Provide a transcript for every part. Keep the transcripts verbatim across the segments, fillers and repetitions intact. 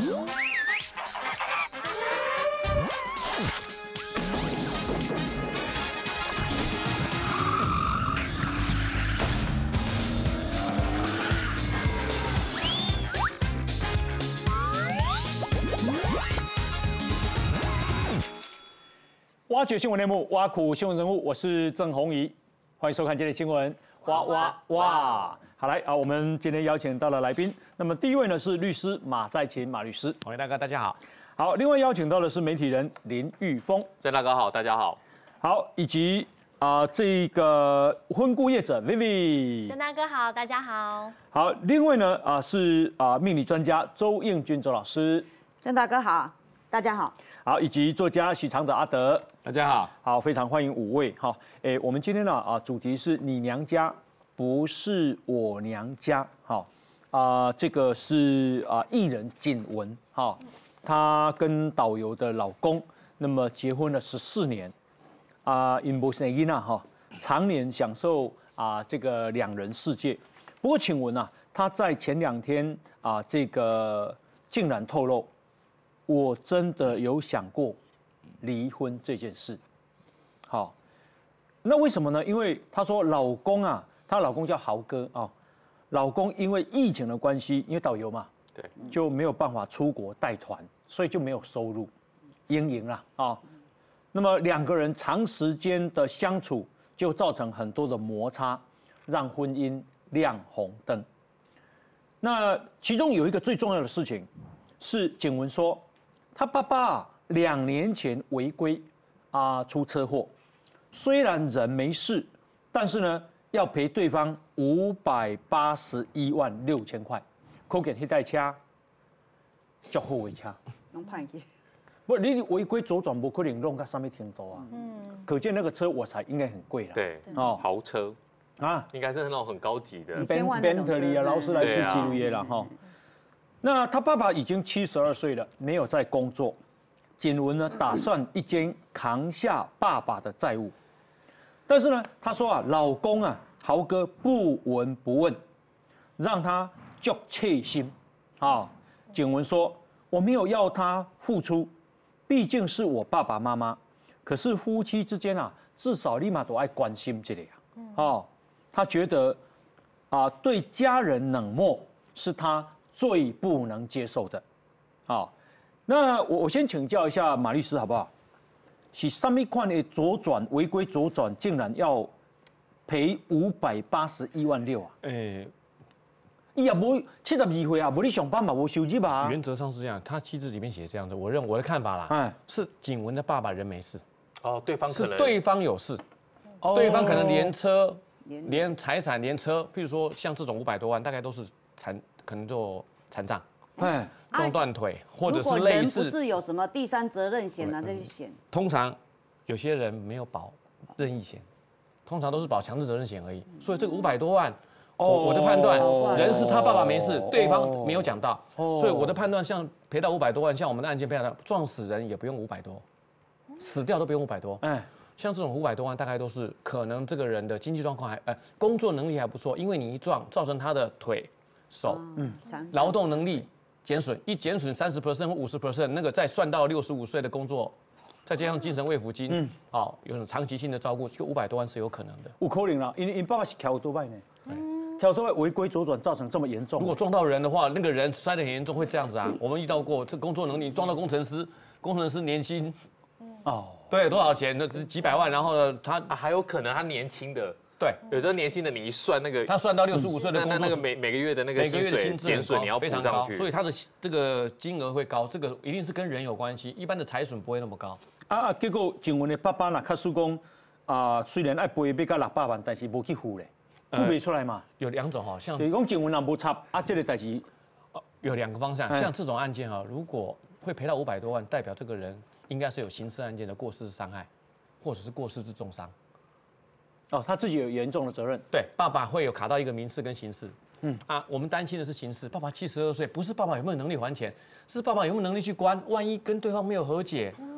挖掘新闻内幕，挖苦新闻人物，我是郑弘仪，欢迎收看今天的新闻。哇哇哇！好来啊，我们今天邀请到了来宾，那么第一位呢是律师马在勤马律师， 洪毅大哥，大家好。 好，另外邀请到的是媒体人林裕丰， 郑大哥好，大家好。 好，以及啊、呃、这个婚顾业者 Vivi， 郑大哥好，大家好。 好，另外呢啊、呃、是啊、呃、命理专家周应君周老师， 郑大哥好，大家好。 好，以及作家许常德阿德， 大家好。 好，非常欢迎五位哈。诶，我们今天呢啊，主题是你娘家不是我娘家，好啊，这个是啊艺人景文哈，她跟导游的老公那么结婚了十四年啊，因不生囡仔哈，常年享受啊这个两人世界。不过请问啊，她在前两天啊这个竟然透露。我真的有想过离婚这件事，好，那为什么呢？因为她说老公啊，她老公叫豪哥啊，老公因为疫情的关系，因为导游嘛， 对， 就没有办法出国带团，所以就没有收入，阴影啦啊。那么两个人长时间的相处，就造成很多的摩擦，让婚姻亮红灯。那其中有一个最重要的事情，是景文说。他爸爸两年前违规啊出车祸，虽然人没事，但是呢要赔对方五百八十一万六千块，可见那台车足好的车， 拢判去。 不，你违规左转不可能弄到上面程度啊。嗯，可见那个车我才应该很贵了。 对，哦，豪车啊，应该是那种很高级的， 几千万那种车。 Bentley 啊，劳斯莱斯记录耶了哈。那他爸爸已经七十二岁了，没有在工作。景文呢，打算一肩扛下爸爸的债务，但是呢，他说啊，老公啊，豪哥不闻不问，让他足切心。啊，景文说，我没有要他付出，毕竟是我爸爸妈妈。可是夫妻之间啊，至少立马都爱关心这里啊。哦，他觉得啊，对家人冷漠是他。最不能接受的，好，那我我先請教一下马律師好不好？是什麼款的左轉違規左轉，竟然要賠五百八十一萬六啊？誒，伊也無七十二歲啊，無你上班嘛，無收入啊。 原則上是這樣，他妻子裡面寫這樣子，我認我的看法啦，哎，是景文的爸爸人沒事， 哦，對方可能是對方有事，哦、對方可能連車、連財產、連車，譬如說像這種五百多萬，大概都是殘。可能就殘障，哎，撞斷腿，或者是類似。 不是有什麼第三責任險啊這些險？ 通常有些人沒有保任意險，通常都是保強制責任險而已。所以這個五百多萬，我我的判斷，人是他爸爸沒事，對方沒有講到，所以我的判斷，像賠到五百多萬，像我們的案件賠到撞死人也不用五百多，死掉都不用五百多。哎，像這種五百多萬，大概都是可能這個人的經濟狀況還，呃，工作能力還不錯，因為你一撞造成他的腿。手，嗯，勞動能力減損，一減損三十 percent 或五十 percent， 那個再算到六十五歲的工作，再加上精神慰撫金，嗯，哦，有種長期性的照顧，就五百多萬是有可能的。 有可能啦，因因爸爸是騎多拜呢，騎多拜違規左轉造成這麼嚴重。 如果撞到人的話，那個人摔得很嚴重，會這樣子啊。我們遇到過，這工作能力撞到工程師，工程師年薪，哦，對，多少錢？那幾百萬，然後呢，他、 啊、還有可能他年輕的。 對， 有時候年輕的你一算那個， 他算到六十五歲的工作， 那那個每每個月的那個薪水減損，你要補上去， 所以他的這個金額會高，這個一定是跟人有關係，一般的財損不會那麼高。 啊啊，結果景文的爸爸呢，卡叔講啊，雖然愛賠要到六百萬，但是無去付咧，付不出來嘛。 有兩種哈，像， 你講景文也無插，啊，這個代志， 有兩個方向，像這種案件哈，如果會賠到五百多萬，代表這個人應該是有刑事案件的過失傷害，或者是過失致重傷。 哦，他自己有嚴重的責任。 對，爸爸會有卡到一個民事跟刑事。嗯啊，我們擔心的是刑事。爸爸七十二歲，不是爸爸有沒有能力還錢，是爸爸有沒有能力去關。萬一跟對方沒有和解，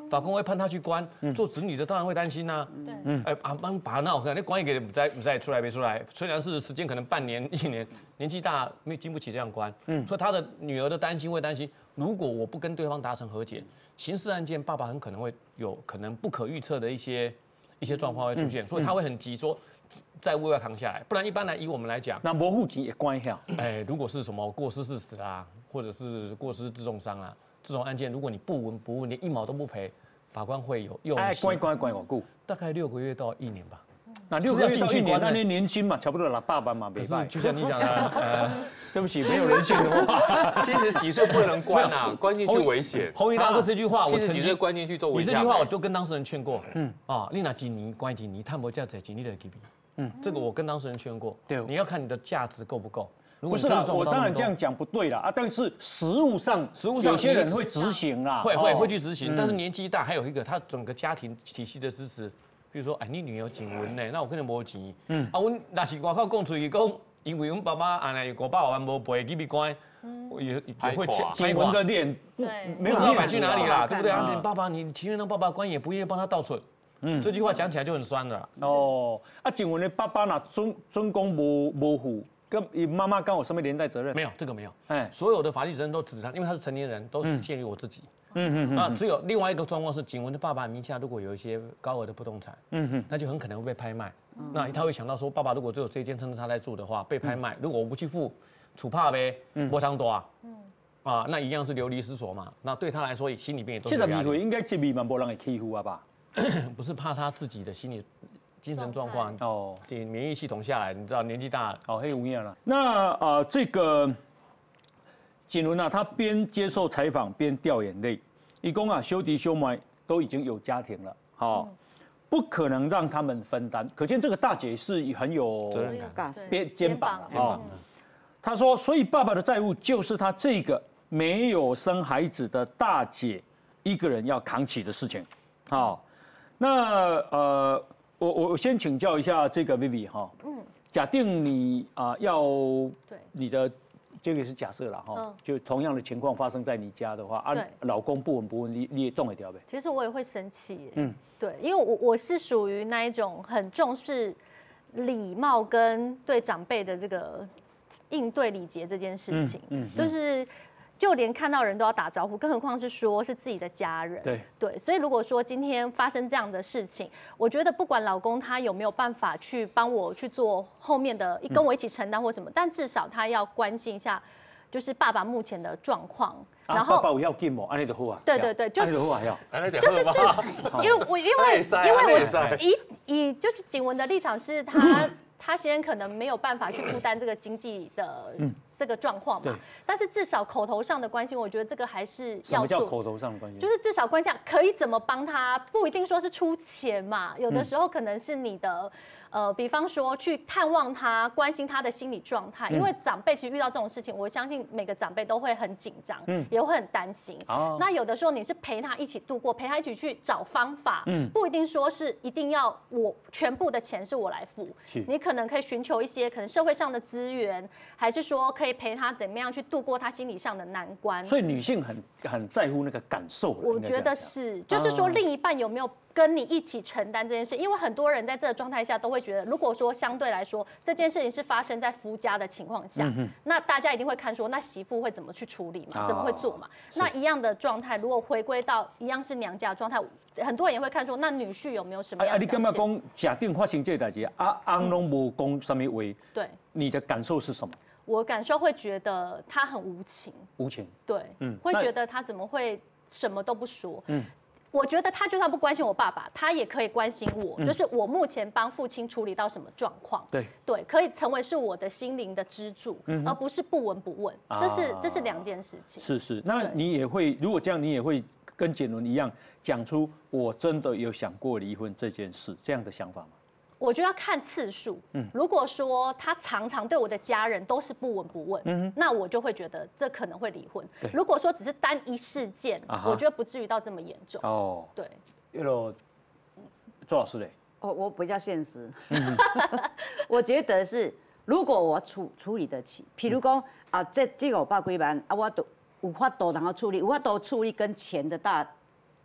法官会判他去关，做子女的当然会担心呐。 对， 嗯，哎，啊，帮把那我看，那关一个不在不在出来没出来，虽然是时间可能半年一年，年纪大没经不起这样关。嗯，所以他的女儿的担心会担心，如果我不跟对方达成和解，刑事案件爸爸很可能会有可能不可预测的一些一些状况会出现，所以他会很急说。债务要扛下来，不然一般来以我们来讲， 那模糊钱也关一下。 哎，如果是什么过失致死啦，或者是过失致重伤啦，这种案件，如果你不闻不问，连一毛都不赔，法官会有用哎，关一关关多久？ 大概六个月到一年吧。 那六个月到一年，那年年薪嘛，差不多拿爸爸嘛，没办。就像你讲的，呃， 对不起，没有人性的话， 七十几岁不能关啊，关进去危险。 洪一大哥这句话，我七十几岁关进去做违你这句话我都跟当事人劝过，嗯啊，你拿几年关几年，探不价值几年的给比。嗯，这个我跟当事人劝过，对，你要看你的价值够不够。 不是啦，我当然这样讲不对啦啊，但是实务上，实务上有些人会执行啦， 会会会去执行，但是年纪大，还有一个他整个家庭体系的支持，比如说，哎，你女儿警文呢，那我可能没钱，嗯，啊，我那是外口讲出去讲，因为我们爸爸安尼五百万无赔，给你关，也也会警文的脸， 对， 没有知道摆去哪里啦，对不对啊？你爸爸，你情愿让爸爸关，也不愿意帮他倒存。嗯，这句话讲起来就很酸了。 哦，啊，请问你爸爸那尊尊公模模糊，跟你妈妈跟我什么连带责任？ 没有，这个没有。哎，所有的法律责任都指他，因为他是成年人，都是限于我自己。嗯嗯嗯。那只有另外一个状况是，景文的爸爸名下如果有一些高额的不动产，嗯哼，那就很可能会被拍卖。那他会想到说，爸爸如果只有这间称是他在住的话，被拍卖，如果我不去付，处罚呗，波长多啊。嗯。啊，那一样是流离失所嘛。那对他来说，心里面也都是压力。 现在应该这边蛮没人会欺负啊吧？ 不是怕他自己的心理、精神状况哦，免疫系统下来，你知道年纪大了哦，很无恙了。那啊、呃，这个景伦啊，他边接受采访边掉眼泪。一共啊，修迪修埋都已经有家庭了，好、哦，嗯、不可能让他们分担。可见这个大姐是很有责任感， 肩肩膀啊。他说，所以爸爸的债务就是他这个没有生孩子的大姐一个人要扛起的事情，好、哦。那呃，我我先请教一下这个 Vivi 哈，嗯，假定你啊、呃、要对你的这个是假设了哈，嗯、就同样的情况发生在你家的话，啊，老公不闻不问，你你也动得掉呗？ 其实我也会生气，嗯，对，因为我我是属于那一种很重视礼貌跟对长辈的这个应对礼节这件事情，嗯，嗯就是。就连看到人都要打招呼，更何况是说是自己的家人。 对对，所以如果说今天发生这样的事情，我觉得不管老公他有没有办法去帮我去做后面的，跟我一起承担或什么，嗯、但至少他要关心一下，就是爸爸目前的状况。 啊、然后爸爸有要紧吗？安利的好啊。 对对对， 就安利的好啊要。就是这，因为我因为因为我以以就是景文的立场是他他先可能没有办法去负担这个经济的。嗯这个状况嘛，但是至少口头上的关心，我觉得这个还是要做。什么叫口头上的关心？ 就是至少关心可以怎么帮他，不一定说是出钱嘛，有的时候可能是你的，呃，比方说去探望他，关心他的心理状态，因为长辈其实遇到这种事情，我相信每个长辈都会很紧张，嗯，也会很担心。哦，那有的时候你是陪他一起度过，陪他一起去找方法，嗯，不一定说是一定要我全部的钱是我来付，你可能可以寻求一些可能社会上的资源，还是说可以。可以陪他怎么样去度过他心理上的难关， 所以女性很很在乎那个感受。 我觉得是，就是说另一半有没有跟你一起承担这件事？因为很多人在这个状态下都会觉得，如果说相对来说这件事情是发生在夫家的情况下，嗯、那大家一定会看说，那媳妇会怎么去处理嘛，怎么会做嘛？那一样的状态，如果回归到一样是娘家的状态，很多人也会看说，那女婿有没有什么样的表现？ 啊，你干嘛讲假定发生这个代志啊？昂拢无讲什么话？ 对， 你的感受是什么？ 我感受会觉得他很无情， 无情， 对，嗯，会觉得他怎么会什么都不说，嗯，我觉得他就算不关心我爸爸，他也可以关心我，嗯、就是我目前帮父亲处理到什么状况， 对， 对，可以成为是我的心灵的支柱，嗯、而不是不闻不问，啊、这是这是两件事情。 是是，那你也会，如果这样，你也会跟简伦一样讲出我真的有想过离婚这件事，这样的想法吗？ 我觉得要看次数。嗯，如果说他常常对我的家人都是不闻不问，嗯，那我就会觉得这可能会离婚。如果说只是单一事件，啊、我觉得不至于到这么严重。哦，对。 那个周老师嘞？ 哦，我比较现实。我觉得是，如果我处处理得起，譬如讲啊，这这个五百几万啊，我都有法度然后处理，有法度处理跟钱的大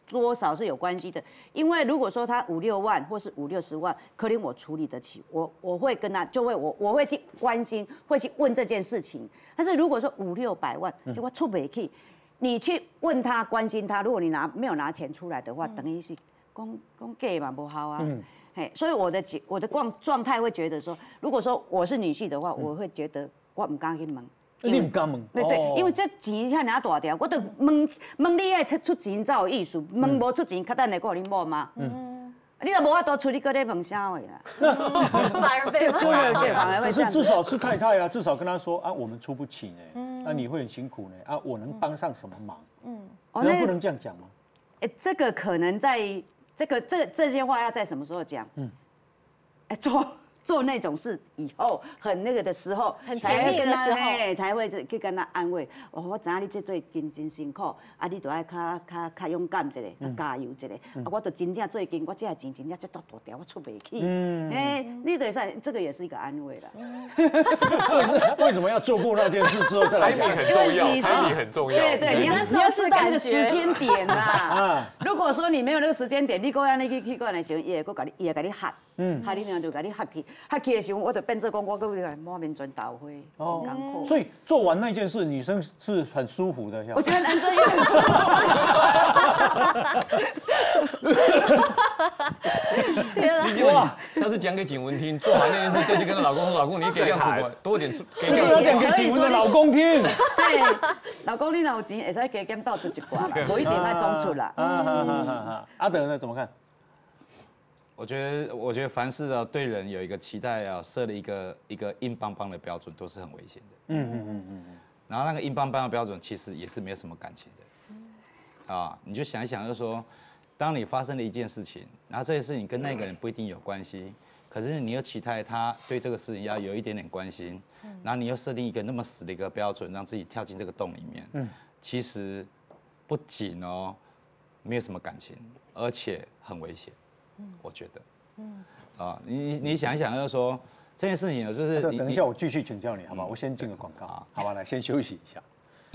多少是有关系的。因为如果说他五六万或是五六十万，可能我处理得起，我我会跟他就会我我会去关心，会去问这件事情。但是如果说五六百万，就我出不起，你去问他关心他，如果你拿没有拿钱出来的话，等于是讲讲假嘛不好啊。嘿，所以我的我的状状态会觉得说，如果说我是女婿的话，我会觉得我唔敢去问。 你唔敢问？ 对对，因为这钱遐尔大条，我都问问你爱出出钱才有意思，问无出钱，较等下个你某嘛。嗯，你若无法度出，你搁咧问啥话啦？ 反而被骂。 对，反而会这样。 可是至少是太太啊，至少跟他说啊，我们出不起呢，那你会很辛苦呢，啊，我能帮上什么忙？嗯，能不能这样讲吗？ 哎，这个可能在。这个这这些话要在什么时候讲？嗯，哎，做做那种事以后很那个的时候， 才会跟他嘿，才会去跟他安慰。哦，我知影你这最近真辛苦，啊，你都爱较较较勇敢一下，较加油一下。啊，我都真正最近我这个钱真正这大大条，我出不起。嗯，哎，你得算这个也是一个安慰了。 为什么要做过那件事之后再来讲？ timing 很重要 ，timing 很重要。 对对，你要你要知道那个时间点呐。如果说你没有那个时间点，你过安尼去去过来的时候，伊会搁甲你，伊会甲你吓，嗯，吓你娘就甲你吓去，吓去的时候，我就变做讲我搁满面全豆花，真艰苦。 所以做完那件事，女生是很舒服的。 我觉得男生也很舒服。 哇！他是讲给景文听，做完那件事再去跟她老公说，老公你给样子多一点，给不是要讲给景文的老公听。 对，老公你若有钱，会使加减倒出一寡啦，不一定爱总出啦。 阿德呢？怎么看？ 我觉得，我觉得凡事啊，对人有一个期待啊，设了一个一个硬邦邦的标准，都是很危险的。嗯嗯嗯嗯。然后那个硬邦邦的标准，其实也是没有什么感情的。啊，你就想一想，就是说，当你发生了一件事情，然后这件事情跟那个人不一定有关系，可是你又期待他对这个事情要有一点点关心，然后你又设定一个那么死的一个标准，让自己跳进这个洞里面。嗯。其实不仅哦，没有什么感情，而且很危险。 我觉得，嗯，啊，你你想一想，就是说这件事情呢，就是等一下我继续请教你，好吧？我先进个广告，好吧？来，先休息一下。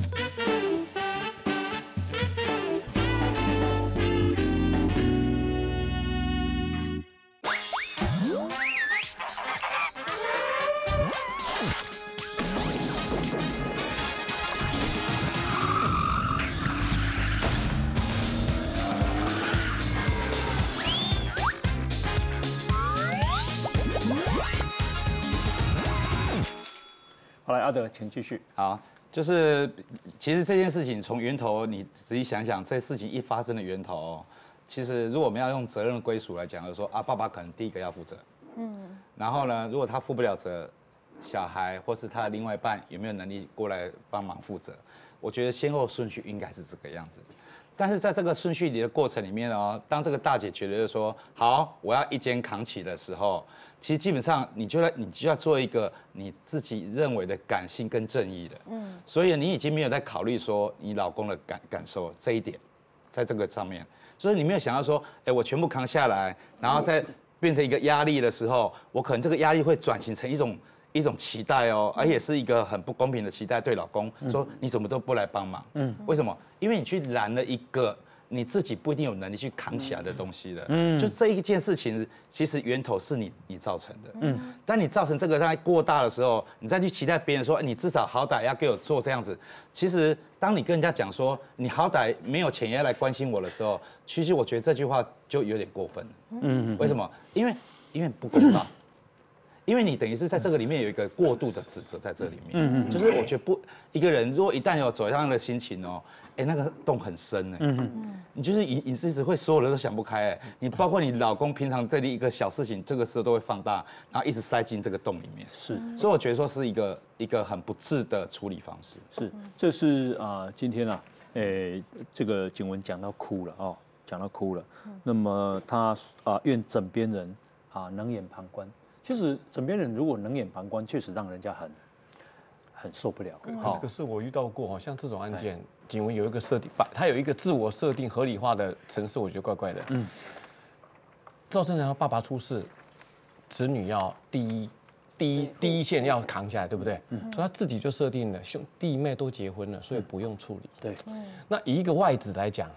好，来阿德，请继续。 好，就是其实这件事情从源头，你仔细想想，这事情一发生的源头，其实如果我们要用责任的归属来讲，就是说啊，爸爸可能第一个要负责，嗯，然后呢，如果他负不了责，小孩或是他的另外一半有没有能力过来帮忙负责？我觉得先后顺序应该是这个样子。但是在这个顺序里的过程里面哦，当这个大姐觉得说好，我要一肩扛起的时候，其实基本上你就要你就要做一个你自己认为的感性跟正义的，嗯，所以你已经没有在考虑说你老公的感感受这一点，在这个上面，所以你没有想到说，哎，我全部扛下来，然后再变成一个压力的时候，我可能这个压力会转型成一种。一种期待哦，而且是一个很不公平的期待，对老公说你怎么都不来帮忙，嗯，为什么？因为你去拦了一个你自己不一定有能力去扛起来的东西了，嗯，就这一件事情，其实源头是你你造成的，嗯，当你造成这个它过大的时候，你再去期待别人说，你至少好歹要给我做这样子，其实当你跟人家讲说你好歹没有钱也要来关心我的时候，其实我觉得这句话就有点过分了，嗯，为什么？因为因为不公道。因为你等于是在这个里面有一个过度的指责在这里面，嗯嗯，就是我觉得不一个人如果一旦有走向的心情哦，哎，那个洞很深哎，嗯嗯，你就是隐隐私会所有人都想不开哎，你包括你老公平常这里一个小事情，这个时候都会放大，然后一直塞进这个洞里面，是，所以我觉得说是一个一个很不智的处理方式， 是，这是啊、呃、今天啊，诶这个景文讲到哭了哦，讲到哭了，那么他啊、呃、愿枕边人啊冷眼旁观。其实枕边人如果冷眼旁观，确实让人家很很受不了。 好，这个是我遇到过，好像这种案件，景文有一个设定，他有一个自我设定合理化的程式，我觉得怪怪的。嗯，赵正良爸爸出事，子女要第一第一第一线要扛下来，对不对？嗯，所以他自己就设定了兄弟妹都结婚了，所以不用处理。 对， 那以一个外子来讲，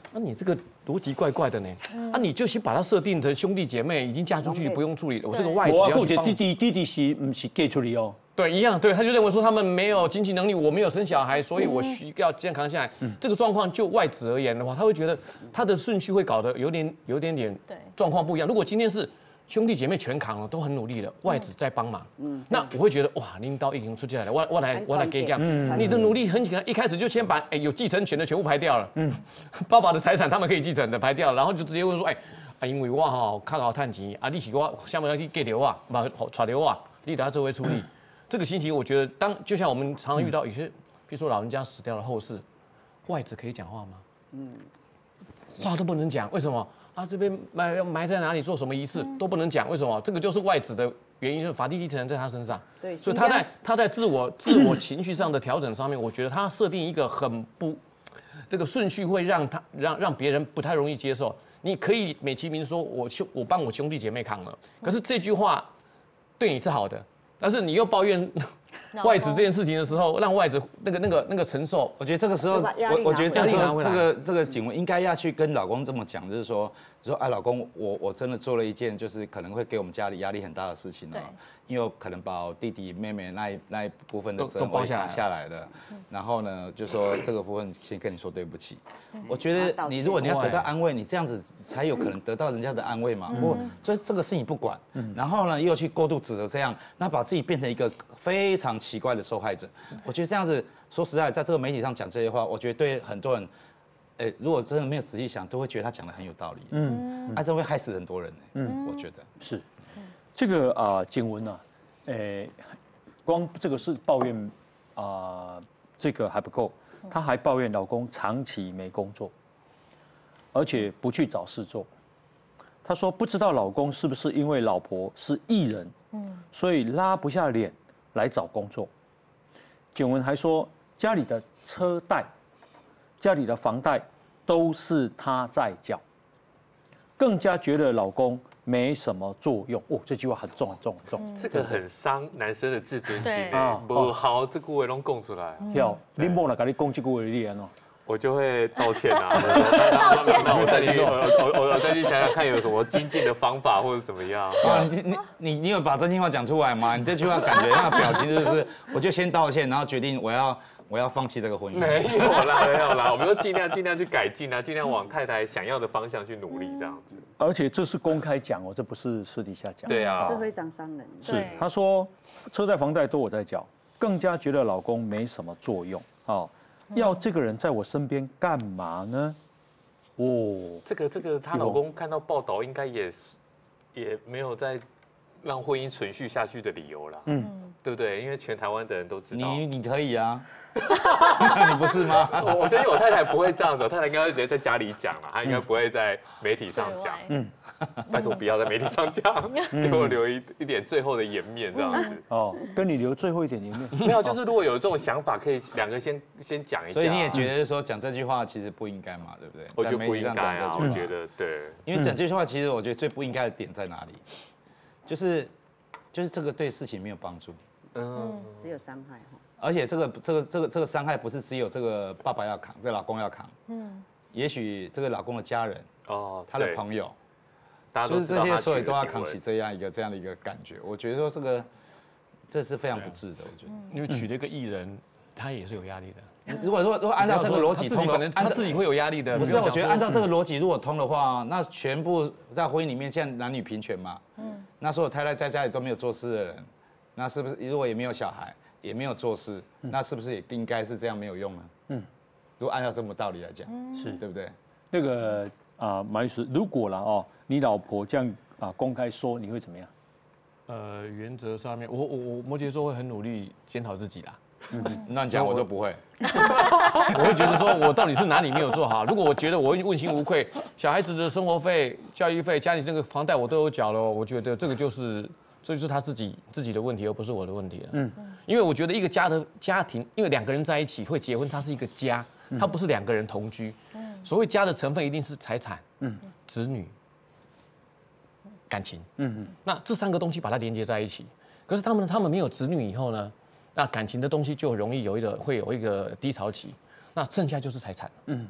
那你这个逻辑怪怪的呢？啊，你就先把它设定成兄弟姐妹，已经嫁出去不用处理，我这个外子要去帮。 弟弟弟弟是不是嫁出去哦？ 对，一样，对，他就认为说他们没有经济能力，我没有生小孩，所以我需要健康下来。这个状况就外子而言的话，他会觉得他的顺序会搞得有点有点点状况不一样。如果今天是兄弟姐妹全扛了，都很努力了，外子在帮忙，嗯，那我会觉得哇，领导已经出去了，我我来我来给讲，你这努力很紧，一开始就先把哎有继承权的全部排掉了，嗯，爸爸的财产他们可以继承的排掉了，然后就直接问说，哎，啊因为我哈较好赚钱，啊你是我想不要去给留啊，把传留啊，你等下这会处理。这个心情，我觉得当就像我们常常遇到有些，比如说老人家死掉了后事，外子可以讲话吗？嗯，话都不能讲，为什么？啊，这边埋要埋在哪里，做什么仪式都不能讲，为什么？这个就是外子的原因，就是法定继承人在他身上。 对， 所以他在他在自我自我情绪上的调整上面，我觉得他设定一个很不，这个顺序会让他让让别人不太容易接受。你可以美其名说我兄我帮我兄弟姐妹扛了，可是这句话对你是好的。但是你又抱怨外子这件事情的时候，让外子那个那个那个承受， 我觉得这个时候，我我觉得这个时候，这个这个景文应该要去跟老公这么讲，就是说，说哎，老公，我我真的做了一件就是可能会给我们家里压力很大的事情哦，因为我可能把我弟弟妹妹那一那一部分的责任我扛下来了，然后呢，就说这个部分先跟你说对不起。我觉得你如果你要得到安慰，你这样子才有可能得到人家的安慰嘛。我所以这个事情不管，然后呢又去过度指责这样，那把自己变成一个非常奇怪的受害者。我觉得这样子说实在，在这个媒体上讲这些话，我觉得对很多人，哎，如果真的没有仔细想，都会觉得他讲的很有道理。嗯，啊，这会害死很多人。嗯，我觉得是。这个啊，景文啊，诶，光这个是抱怨啊，这个还不够，她还抱怨老公长期没工作，而且不去找事做。她说不知道老公是不是因为老婆是艺人，嗯，所以拉不下脸来找工作。景文还说家里的车贷、家里的房贷都是她在缴，更加觉得老公没什么作用哦，这句话很重很重很重， 这个很伤男生的自尊心啊！不好，这句话拢供出来。 有，你莫来跟你讲这句话，你安怎？ 我就会道歉啊， 道歉。 那我再去，我我我再去想想看有什么精进的方法或者怎么样。 你你你你有把真心话讲出来吗？你这句话感觉那个表情就是，我就先道歉，然后决定我要。我要放弃这个婚姻。 没有啦，没有啦，我们就尽量尽量去改进啊，尽量往太太想要的方向去努力，这样子。 而且这是公开讲哦，这不是私底下讲。 对啊， 这非常伤人。 是，她说车贷房贷都我在缴，更加觉得老公没什么作用哦，要这个人在我身边干嘛呢？ 哦，这个这个她老公看到报道，应该也是也没有在让婚姻存续下去的理由啦。嗯。对不对？因为全台湾的人都知道。 你你可以啊，你不是吗？ 我我相信我太太不会这样子，我太太应该会直接在家里讲了，她应该不会在媒体上讲。嗯，拜托不要在媒体上讲，给我留一一点最后的颜面这样子。 哦，跟你留最后一点颜面。 没有，就是如果有这种想法，可以两个先先讲一下。 所以你也觉得说讲这句话其实不应该嘛，对不对？ 我觉得不应该啊，我觉得对。 因为讲这句话，其实我觉得最不应该的点在哪里？就是就是这个对事情没有帮助。 嗯，只有伤害哈。 而且这个这个这个这个伤害不是只有这个爸爸要扛，这个老公要扛。嗯，也许这个老公的家人哦，他的朋友，就是这些所有都要扛起这样一个这样的一个感觉。我觉得说这个这是非常不智的，我觉得。 因为娶了一个艺人，他也是有压力的。 如果说如果按照这个逻辑通， 可能他自己会有压力的。 不是，我觉得按照这个逻辑如果通的话，那全部在婚姻里面现在男女平权嘛。嗯。那所有太太在家里都没有做事的人。那是不是如果也没有小孩，也没有做事，那是不是也应该是这样没有用呢？嗯，如果按照这么道理来讲，是对不对？ 那个啊，马律师，如果了哦，你老婆这样啊公开说，你会怎么样？ 呃，原则上面，我我我摩羯座会很努力检讨自己啦。 嗯，那你讲我都不会， 我会觉得说我到底是哪里没有做好。如果我觉得我问心无愧，小孩子的生活费、教育费、家里这个房贷我都有缴了，我觉得这个就是。这就是他自己自己的问题，而不是我的问题了。嗯，因为我觉得一个家的家庭，因为两个人在一起会结婚，它是一个家，它不是两个人同居。嗯，所谓家的成分一定是财产、嗯，子女、感情。嗯嗯，那这三个东西把它连接在一起。可是他们他们没有子女以后呢，那感情的东西就容易有一个会有一个低潮期，那剩下就是财产。嗯，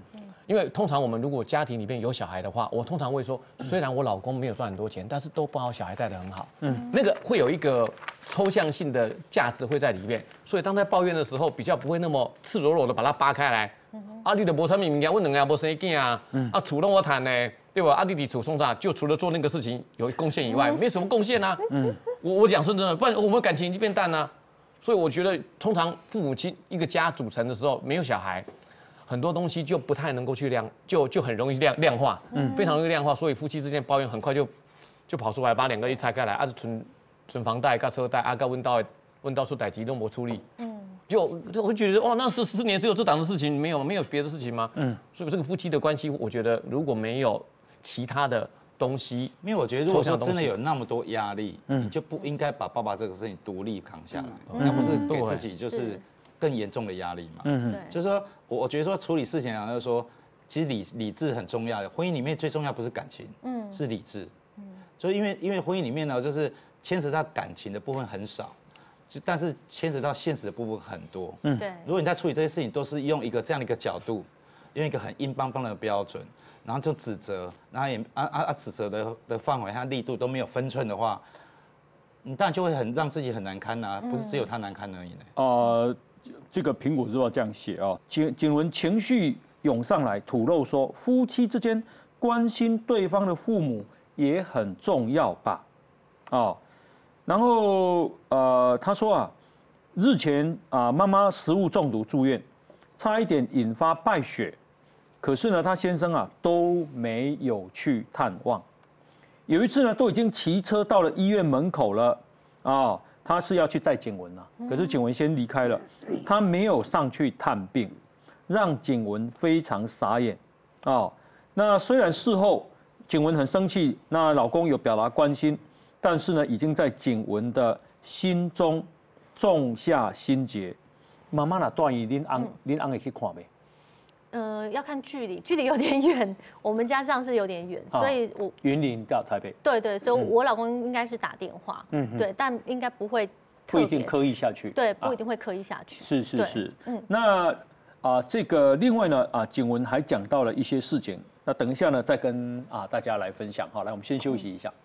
因为通常我们如果家庭里面有小孩的话，我通常会说，虽然我老公没有赚很多钱，但是都把我小孩带得很好，嗯，那个会有一个抽象性的价值会在里面，所以当在抱怨的时候，比较不会那么赤裸裸的把它扒开来。啊，你的无啥物物件，我两个无生囝啊，啊，厝拢我谈呢，对吧？啊，你伫厝送啥？就除了做那个事情有贡献以外，没什么贡献啊。嗯，我我讲说真的，不然我们感情已经变淡了。所以我觉得，通常父母亲一个家组成的时候，没有小孩，很多东西就不太能够去量，就就很容易量量化，嗯，非常容易量化。所以夫妻之间抱怨很快就就跑出来，把两个一拆开来，啊，存存房贷、跟车贷，啊，跟问到问到出代志都没处理，嗯。就就我觉得哇，那十四年只有这档的事情，没有没有别的事情吗？嗯，所以这个夫妻的关系，我觉得如果没有其他的东西， 因为我觉得如果说真的有那么多压力，嗯，你就不应该把爸爸这个事情独立扛下来，那不是给自己就是更严重的压力嘛？嗯嗯，就是说我我觉得说处理事情啊，就是说其实理理智很重要的，婚姻里面最重要不是感情，嗯，是理智，嗯，所以因为因为婚姻里面呢，就是牵扯到感情的部分很少。但是牵扯到现实的部分很多，嗯，对。如果你在处理这些事情，都是用一个这样的一个角度，用一个很硬邦邦的标准，然后就指责，然后也啊啊啊指责的的范围和力度都没有分寸的话，你当然就会很让自己很难堪呐、啊，不是只有他难堪而已呢。 呃，这个苹果日报这样写啊，景景文情绪涌上来，吐露说，夫妻之间关心对方的父母也很重要吧，哦。然后呃，他说啊，日前啊，妈妈食物中毒住院，差一点引发败血，可是呢，他先生啊都没有去探望。有一次呢，都已经骑车到了医院门口了啊，他是要去载景文啊，可是景文先离开了，他没有上去探病，让景文非常傻眼啊。那虽然事后景文很生气，那老公有表达关心。但是呢，已经在景文的心中种下心结。妈妈那段义，恁翁恁翁会去看没？ 呃，要看距离，距离有点远，我们家这样是有点远，所以我云林到台北。 对对，所以我老公应该是打电话，嗯，对，但应该不会不一定刻意下去， 对，不一定会刻意下去。 是是是，嗯，那啊，这个另外呢啊，景文还讲到了一些事情，那等一下呢再跟啊大家来分享。好，来我们先休息一下。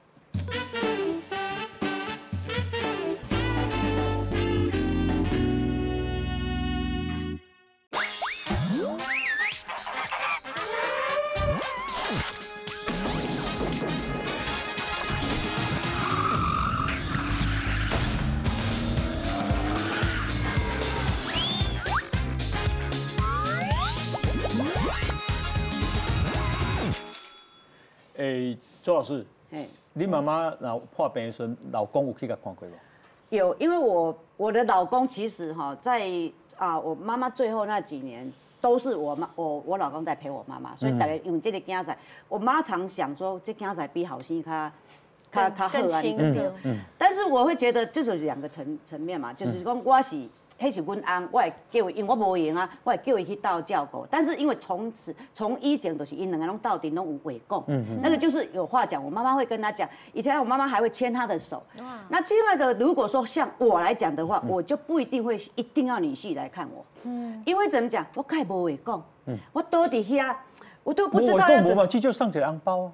诶，周老师，哎，你妈妈然后破病的时候，老公有去甲看过吗？ 有，因为我我的老公其实哈，在啊我妈妈最后那几年，都是我妈我我老公在陪我妈妈，所以大概用这个囝仔，我妈常想说这囝仔比好生较较较好啊，嗯嗯。但是我会觉得这就是两个层层面嘛，就是讲我是。迄是阮翁，我会叫伊，因为我无闲啊，我会叫伊去斗照顾。但是因为从此从以前就是因两个拢斗阵拢有话讲，嗯嗯，那个就是有话讲。我妈妈会跟他讲，以前我妈妈还会牵他的手。哇！那另外一个，如果说像我来讲的话，嗯、我就不一定会一定要女婿来看我，嗯，因为怎么讲，我太无话讲，嗯，我倒伫遐，我都不知道要怎么， 这就上一个红包啊。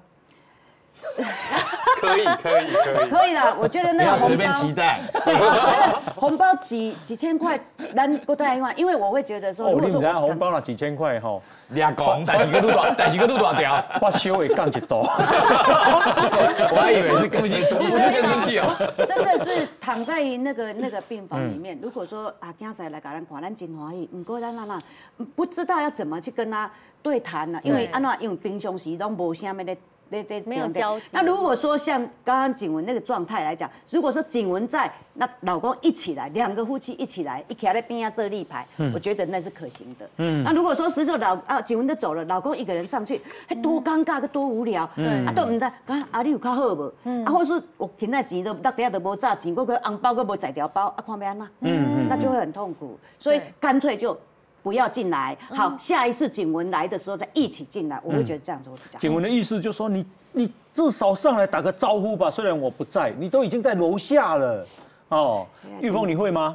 可以可以可以可以啦，我觉得那个红包不要随便期待， 对，那个红包几几千块，咱不太一样，因为我会觉得说， 哦，你们家红包了几千块吼， 俩公，但是个路大，但是个路大条， 我收会降一度， 我还以为是更生气，不是更生气哦， 真的是躺在那个那个病房里面，如果说啊，囝仔来甲咱看，咱真欢喜，不过咱那那不知道要怎么去跟他对谈呢，因为安怎，因为平常时拢无啥物咧。对对， 没有交集。 那如果说像刚刚景文那个状态来讲，如果说景文在，那老公一起来，两个夫妻一起来，一起来在边啊这立牌，嗯、我觉得那是可行的。嗯。那如果说实际老啊景文都走了，老公一个人上去，还多尴尬，个多无聊。嗯。啊，都唔知，啊啊你有较好无？嗯。啊，或是我现在钱都到底下都无炸钱，嗰个红包都无载条包，啊看要安那？嗯嗯。那就会很痛苦，所以干脆就。不要进来，好，下一次景文来的时候再一起进来，我会觉得这样子会比较好。 景文的意思就是说，你你至少上来打个招呼吧，虽然我不在，你都已经在楼下了，哦。玉峰你会吗？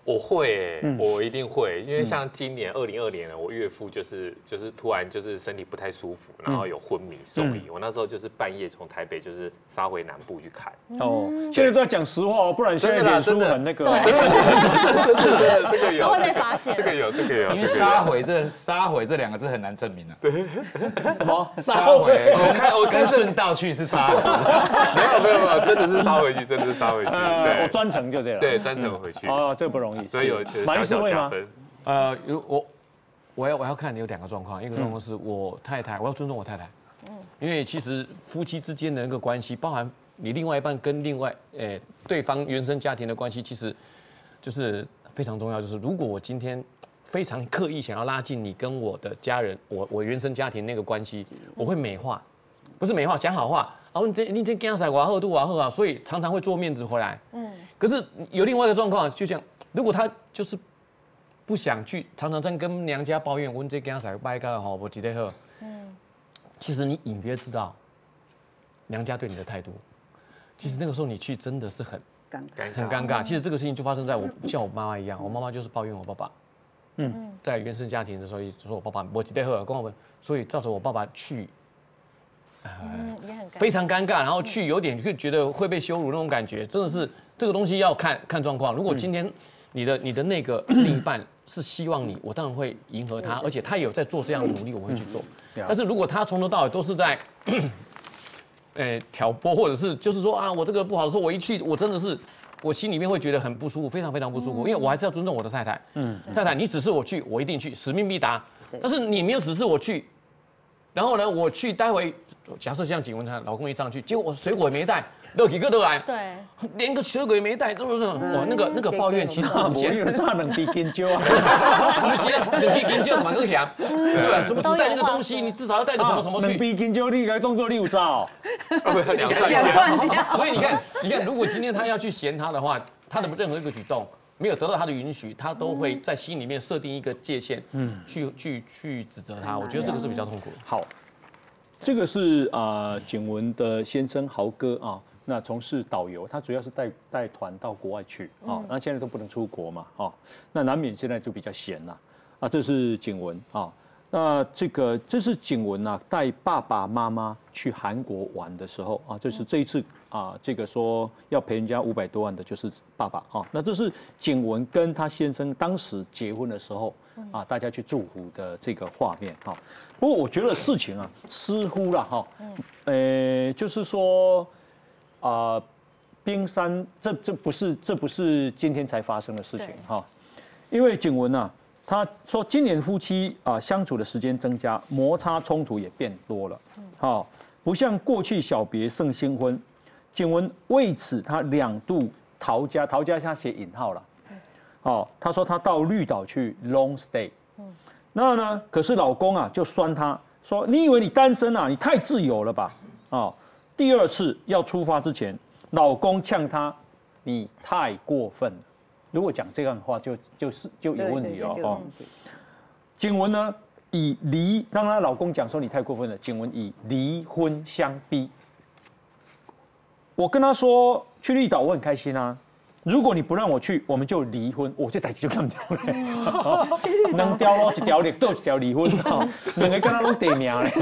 我会、欸，我一定会，因为像今年二零二年，我岳父就是就是突然就是身体不太舒服，然后有昏迷送医，我那时候就是半夜从台北就是杀回南部去看。 哦，现在都要讲实话哦，不然现在脸书很那个。 真的真的这个有， 会被发现。 这个有这个有， 因为杀回这杀回这两个字很难证明啊。 对，什么杀回？ 我看我跟顺道去是差的。 没有没有没有，真的是杀回去，真的是杀回去。对， 我专程就对了。 对，专程回去。 哦，这不容易。 所以有有小小加分。 呃，我我要我要看有两个状况，一个状况是我太太，我要尊重我太太，嗯，因为其实夫妻之间的那个关系，包含你另外一半跟另外诶对方原生家庭的关系，其实就是非常重要。就是如果我今天非常刻意想要拉近你跟我的家人，我我原生家庭那个关系，我会美化，不是美化，讲好话。然后你这你这干啥？我要喝度我要喝啊，所以常常会做面子回来。嗯，可是有另外一个状况，就像如果他就是不想去，常常在跟娘家抱怨，我这干啥拜个哈，我几天喝。嗯，其实你隐约知道娘家对你的态度，其实那个时候你去真的是很尴尬， 很尴尬。其实这个事情就发生在我像我妈妈一样，我妈妈就是抱怨我爸爸。嗯，在原生家庭的时候，说我爸爸我几天喝，跟我们，所以造成我爸爸去。 嗯，也很非常尴尬，然后去有点会觉得会被羞辱那种感觉，真的是这个东西要看看状况。如果今天你的你的那个另一半是希望你，我当然会迎合他，而且他有在做这样的努力，我会去做。但是如果他从头到尾都是在，呃挑拨，或者是就是说啊我这个不好的时候，我一去我真的是我心里面会觉得很不舒服，非常非常不舒服，因为我还是要尊重我的太太。嗯，太太你指示我去，我一定去，使命必达。但是你没有指示我去。然后呢，我去待会，假设像景文她老公一上去，结果我水果也没带，热几个都来， 对， 连个水果也没带，是不是？哇，那个那个抱怨其实是不因为差两滴金蕉啊， 不是啊，两滴金蕉蛮个甜，对吧？怎么只带那个东西？你至少要带个什么什么去？ 两滴金蕉你来当做你有照， 两蒜两蒜椒。 所以你看，你看，如果今天他要去嫌他的话，他的任何一个举动。没有得到他的允许，他都会在心里面设定一个界限，嗯，去去去指责他。我觉得这个是比较痛苦的。 好，这个是啊，景文的先生豪哥啊，那从事导游，他主要是带带团到国外去啊，那现在都不能出国嘛，啊，那难免现在就比较闲了啊。这是景文啊，那这个这是景文啊，带爸爸妈妈去韩国玩的时候啊，就是这一次。啊，这个说要赔人家五百多万的，就是爸爸啊。那这是景文跟他先生当时结婚的时候啊，大家去祝福的这个画面哈。不过我觉得事情啊，似乎了哈，呃，就是说啊，冰山这这不是这不是今天才发生的事情哈，因为景文啊，他说今年夫妻啊相处的时间增加，摩擦冲突也变多了，好，不像过去小别胜新婚。景文为此，他两度逃家，逃家他写引号了。哦，他说他到绿岛去 long stay。那呢，可是老公啊就酸他说：“你以为你单身啊？你太自由了吧？”哦，第二次要出发之前，老公呛他：“你太过分了。”如果讲这样的话，就就是就有问题哦。哦，景文呢以离让她老公讲说你太过分了，景文以离婚相逼。我跟他说去绿岛我很开心啊，如果你不让我去，我们就离婚。我这代志就咁掉嘞，两条咯，一条绿岛，一条离婚，两个跟他拢地名嘞。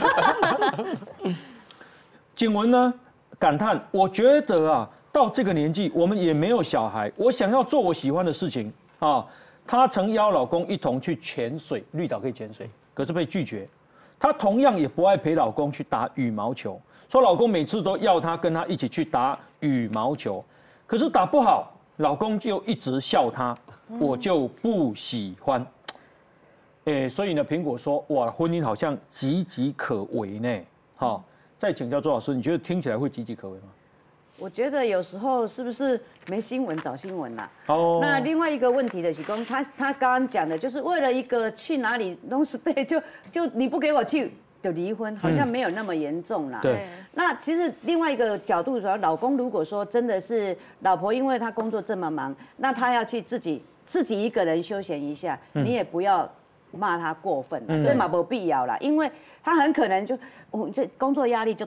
景文呢感叹，我觉得啊，到这个年纪，我们也没有小孩，我想要做我喜欢的事情啊。她曾邀老公一同去潜水，绿岛可以潜水，可是被拒绝。她同样也不爱陪老公去打羽毛球。说老公每次都要她跟他一起去打羽毛球，可是打不好，老公就一直笑她，我就不喜欢。哎，所以呢，苹果说，哇，婚姻好像岌岌可危呢。好，再请教周老师，你觉得听起来会岌岌可危吗？ 我觉得有时候是不是没新闻找新闻啦？ 哦。 那另外一个问题的是说，他他刚刚讲的就是为了一个去哪里 long stay 就就你不给我去。就离婚好像没有那么严重啦。 对。 那其实另外一个角度说，老公如果说真的是老婆，因为她工作这么忙，那她要去自己自己一个人休闲一下，你也不要骂她过分了，这嘛没必要啦，因为她很可能就我这工作压力就多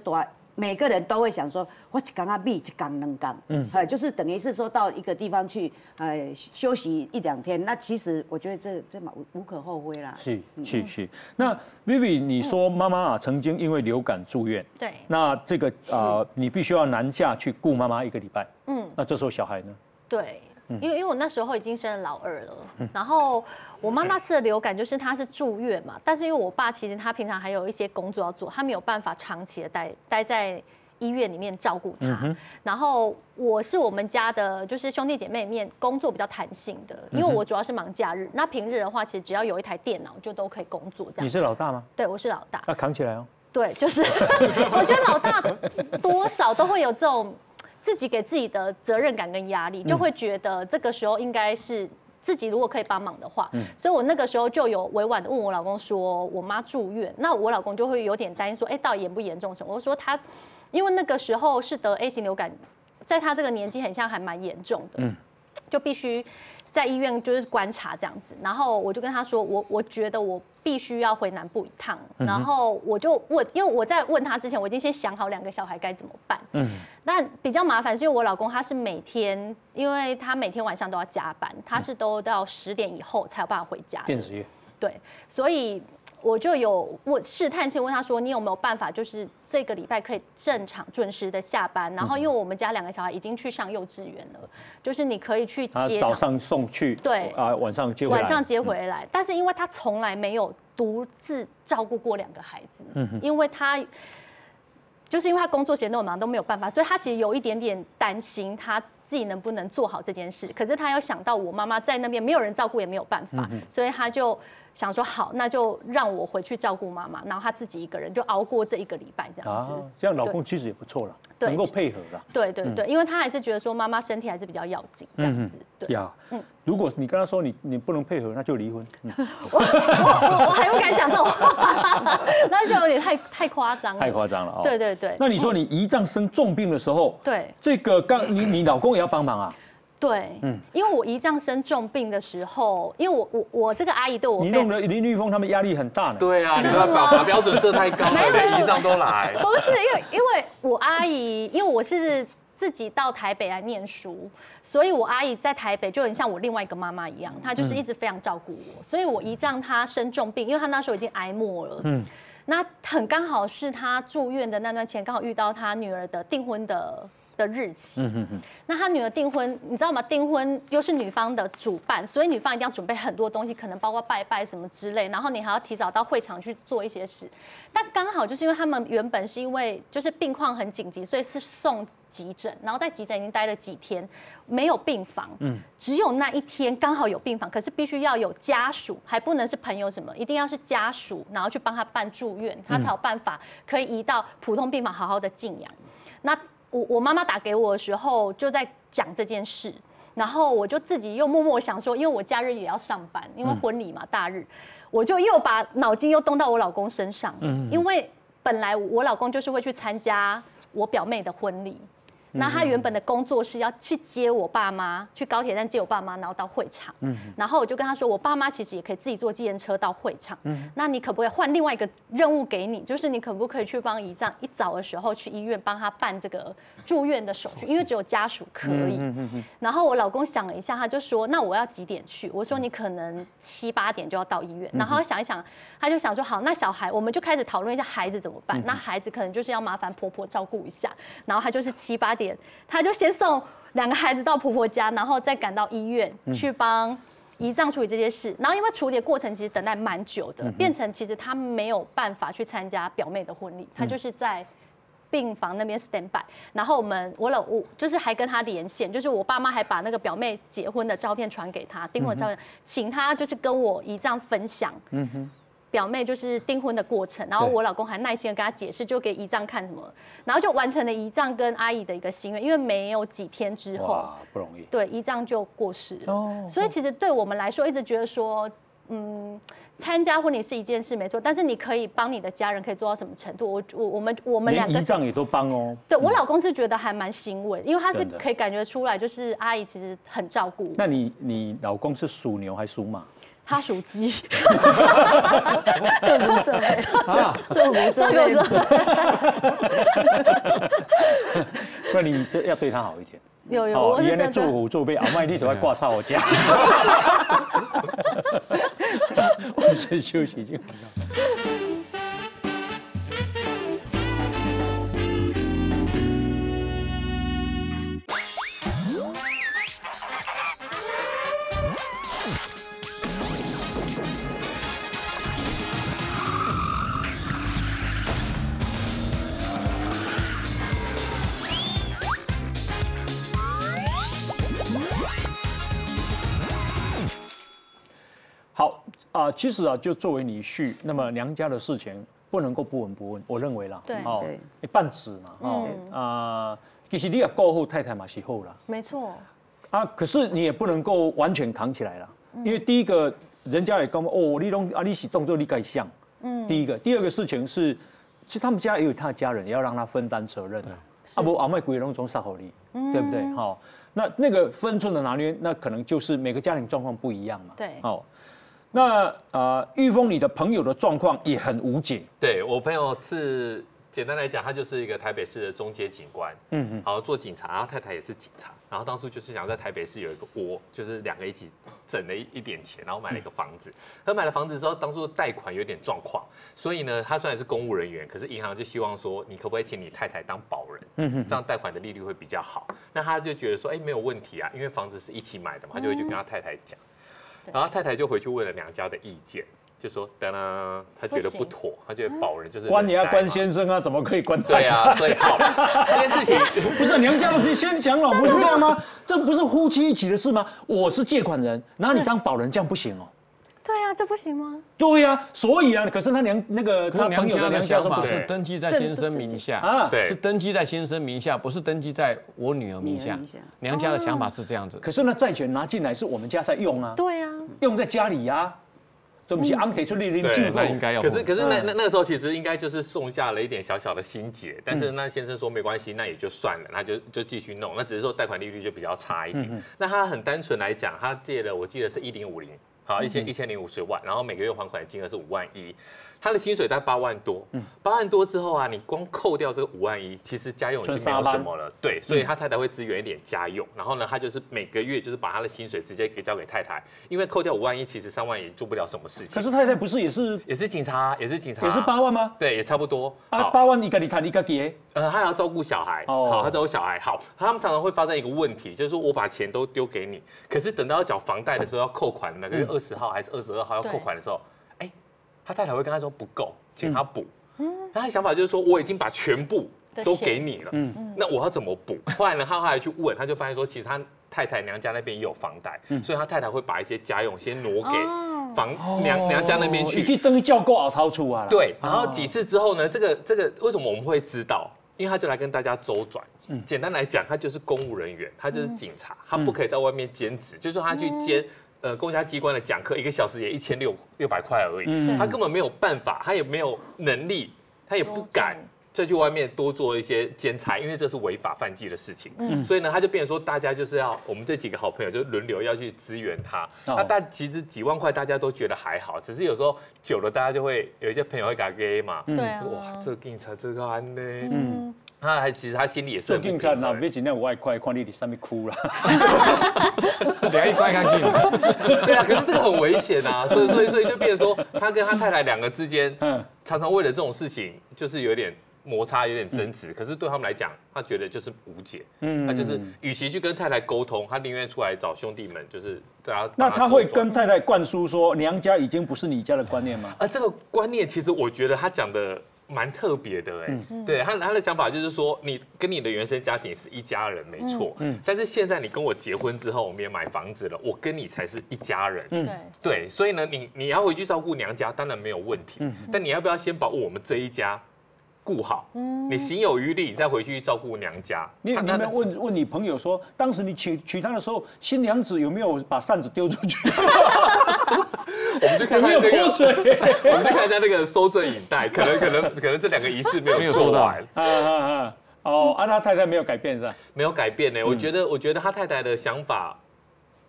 每个人都会想说，我一缸啊米，一缸两缸，嗯，就是等于是说到一个地方去，呃，休息一两天。那其实我觉得这这嘛无无可厚非啦。 是是是。那 Vivi， 你说妈妈啊曾经因为流感住院， 对， 那这个呃你必须要南下去顾妈妈一个礼拜，嗯，那这时候小孩呢？ 对。因为因为我那时候已经生了老二了，然后我妈那次的流感就是她是住院嘛，但是因为我爸其实他平常还有一些工作要做，他没有办法长期的待待在医院里面照顾他。然后我是我们家的，就是兄弟姐妹里面工作比较弹性的，因为我主要是忙假日，那平日的话其实只要有一台电脑就都可以工作这样。 你是老大吗？ 对，我是老大。 要扛起来哦。对， 就是我觉得老大多少都会有这种。自己给自己的责任感跟压力，就会觉得这个时候应该是自己如果可以帮忙的话，嗯、所以我那个时候就有委婉的问我老公说，我妈住院，那我老公就会有点担心说，哎、欸，到底严不严重什么？我说他，因为那个时候是得 A 型流感，在他这个年纪很像还蛮严重的，嗯、就必须在医院就是观察这样子。然后我就跟他说，我我觉得我必须要回南部一趟，然后我就问，因为我在问他之前，我已经先想好两个小孩该怎么办。嗯，但比较麻烦是因为我老公他是每天，因为他每天晚上都要加班，他是都到十点以后才有办法回家。 电子业。 对，所以我就有问试探性问他说，你有没有办法，就是这个礼拜可以正常准时的下班？然后因为我们家两个小孩已经去上幼稚园了，就是你可以去接， 早上送去， 对啊，晚上接回来， 晚上接回来。但是因为他从来没有独自照顾过两个孩子，因为他就是因为他工作时间都很忙，都没有办法，所以他其实有一点点担心他自己能不能做好这件事。可是他又想到我妈妈在那边没有人照顾也没有办法，所以他就想说好，那就让我回去照顾妈妈，然后他自己一个人就熬过这一个礼拜这样子。啊， 这样老公其实也不错了，能够配合啦。 对对对，因为他还是觉得说妈妈身体还是比较要紧这样子。对呀，嗯，如果你跟他说你你不能配合，那就离婚。 我我我还不敢讲这种话，那就有点太太夸张了。 太夸张了哦。 对对对。 那你说你胰脏生重病的时候， 对， 这个刚你你老公也要帮忙啊？ 对，嗯，因为我胰脏生重病的时候，因为我我我这个阿姨对我， 你弄得林玉峰他们压力很大呢。 对啊，你不要把把标准设太高，连胰脏都来。 不是因为因为我阿姨，因为我是自己到台北来念书，所以我阿姨在台北就很像我另外一个妈妈一样，她就是一直非常照顾我，所以我胰脏她生重病，因为她那时候已经癌末了，嗯，那很刚好是她住院的那段前，刚好遇到她女儿的订婚的。的日期，嗯嗯那他女儿订婚，你知道吗？订婚又是女方的主办，所以女方一定要准备很多东西，可能包括拜拜什么之类，然后你还要提早到会场去做一些事。但刚好就是因为他们原本是因为就是病况很紧急，所以是送急诊，然后在急诊已经待了几天，没有病房，嗯，只有那一天刚好有病房，可是必须要有家属，还不能是朋友什么，一定要是家属，然后去帮他办住院，他才有办法可以移到普通病房好好的静养。那我我妈妈打给我的时候就在讲这件事，然后我就自己又默默想说，因为我假日也要上班，因为婚礼嘛大日，我就又把脑筋又动到我老公身上，因为本来我老公就是会去参加我表妹的婚礼。那他原本的工作是要去接我爸妈，去高铁站接我爸妈，然后到会场。嗯，然后我就跟他说，我爸妈其实也可以自己坐计程车到会场。嗯，那你可不可以换另外一个任务给你，就是你可不可以去帮胰脏一早的时候去医院帮他办这个住院的手续，因为只有家属可以。嗯嗯嗯。然后我老公想了一下，他就说，那我要几点去？我说你可能七八点就要到医院。然后他想一想，他就想说，好，那小孩我们就开始讨论一下孩子怎么办。那孩子可能就是要麻烦婆婆照顾一下，然后他就是七八点。他就先送两个孩子到婆婆家，然后再赶到医院去帮胰脏处理这些事。然后因为处理的过程其实等待蛮久的，变成其实他没有办法去参加表妹的婚礼，他就是在病房那边 stand by。然后我们我老我就是还跟他连线，就是我爸妈还把那个表妹结婚的照片传给他，订婚的照片，请他就是跟我胰脏分享。嗯哼。表妹就是订婚的过程，然后我老公还耐心的跟他解释，就给胰脏看什么，然后就完成了胰脏跟阿姨的一个心愿，因为没有几天之后， 哇，不容易， 对，胰脏就过世了。哦，所以其实对我们来说，一直觉得说，嗯，参加婚礼是一件事没错，但是你可以帮你的家人可以做到什么程度？我我我们我们两个胰脏也都帮哦。 对我老公是觉得还蛮欣慰，因为他是可以感觉出来，就是阿姨其实很照顾。 那你你老公是属牛还属马？ 他属鸡， 这不这啊，这不这这个那你这要对他好一点。 有有，我是原来真的。 做虎做背，后卖你都要挂上我家。我们先休息一下。好啊、呃，其实啊，就作为女婿，那么娘家的事情不能够不闻不问，我认为啦， 对哦对， 你半子嘛，哦啊、呃，其实你也过后太太嘛是后啦， 没错， 啊，可是你也不能够完全扛起来了，因为第一个人家也跟我哦，你拢啊，你是动作你该像，嗯，第一个，第二个事情是，其实他们家也有他的家人，也要让他分担责任啊，啊不，阿妹鬼拢总杀好你，对不对？好，那那个分寸的拿捏，那可能就是每个家庭状况不一样嘛， 对， 好。那啊，玉峰，你的朋友的状况也很无解。 对我朋友是简单来讲，他就是一个台北市的中阶警官，嗯嗯，然后做警察，然后太太也是警察，然后当初就是想在台北市有一个窝，就是两个一起挣了一一点钱，然后买了一个房子。他买了房子之后，当初贷款有点状况，所以呢，他虽然是公务人员，可是银行就希望说，你可不可以请你太太当保人，嗯哼，这样贷款的利率会比较好。那他就觉得说，哎，没有问题啊，因为房子是一起买的嘛，他就会去跟他太太讲。然后太太就回去问了娘家的意见，就说当然他觉得不妥，他觉得保人就是关也要关先生啊，怎么可以关？ 对啊，所以好这件事情不是娘家的先讲老不是这样吗？这不是夫妻一起的事吗？我是借款人，然后你当保人，这样不行哦。 对啊，这不行吗？ 对呀，所以啊，可是他娘那个他朋友的娘家想法说不是是登记在先生名下啊， 对， 是登记在先生名下，不是登记在我女儿名下。娘家的想法是这样子。 可是那债权拿进来是我们家在用啊， 对啊， 用在家里呀，对不起，安给出力零对， 那应该要。 可是可是那那那个时候其实应该就是送下了一点小小的心结，但是那先生说没关系，那也就算了，那就就继续弄，那只是说贷款利率就比较差一点。那他很单纯来讲，他借了我记得是一零五零。好，一千一千零五十万，然后每个月还款的金额是五万一，他的薪水大概八万多，八万多之后啊，你光扣掉这个五万一，其实家用已经没有什么了，对，所以他太太会支援一点家用，然后呢，他就是每个月就是把他的薪水直接给交给太太，因为扣掉五万一，其实三万也做不了什么事情。 可是太太不是也是也是警察，也是警察， 也是八万吗？ 对，也差不多。 啊，八万一个你看一个给， 呃，他还要照顾小孩，好，他照顾小孩，好，他们常常会发生一个问题，就是说我把钱都丢给你，可是等到要缴房贷的时候要扣款，每个月二十号还是二十二号要扣款的时候，哎，他太太会跟他说不够，请他补。嗯，他的想法就是说我已经把全部都给你了，嗯，那我要怎么补？后来呢，他后来去问，他就发现说，其实他太太娘家那边也有房贷，所以他太太会把一些家用先挪给房娘娘家那边去， 你可以等于叫够熬掏出啊。 对，然后几次之后呢，这个这个为什么我们会知道？因为他就来跟大家周转。简单来讲，他就是公务人员，他就是警察，他不可以在外面兼职，就是说他去兼。呃，公家机关的讲课一个小时也一千六六百块而已，他根本没有办法，他也没有能力，他也不敢再去外面多做一些兼差，因为这是违法犯纪的事情。嗯，所以呢，他就变成说，大家就是要我们这几个好朋友就轮流要去支援他。那大其实几万块大家都觉得还好，只是有时候久了，大家就会有一些朋友会给他给嘛。 对啊， 哇，这个警察这个安呢，嗯。他还其实他心里也是很不平衡。 警察哪别尽量有外快，看你在上面哭了。 两一块看定了。 对啊，可是这个很危险啊，所以所以所以就变成说，他跟他太太两个之间，常常为了这种事情就是有点摩擦，有点争执。可是对他们来讲，他觉得就是无解。嗯，他就是与其去跟太太沟通，他宁愿出来找兄弟们，就是大家。 那他会跟太太灌输说，娘家已经不是你家的观念吗？ 啊，这个观念其实我觉得他讲的。蛮特别的哎，对他他的想法就是说，你跟你的原生家庭是一家人，没错，嗯，但是现在你跟我结婚之后，我们也买房子了，我跟你才是一家人，嗯，对，所以呢，你你要回去照顾娘家，当然没有问题，嗯，但你要不要先把我们这一家顾好？嗯，你行有余力，你再回去照顾娘家。 你你们问问你朋友说，当时你娶娶她的时候，新娘子有没有把扇子丢出去？ 我们就看看那个，我们就看一下那个收证影带，可能可能可能这两个仪式没有做完。 啊啊啊！哦，啊，他太太没有改变是吧？ 没有改变呢。我觉得我觉得他太太的想法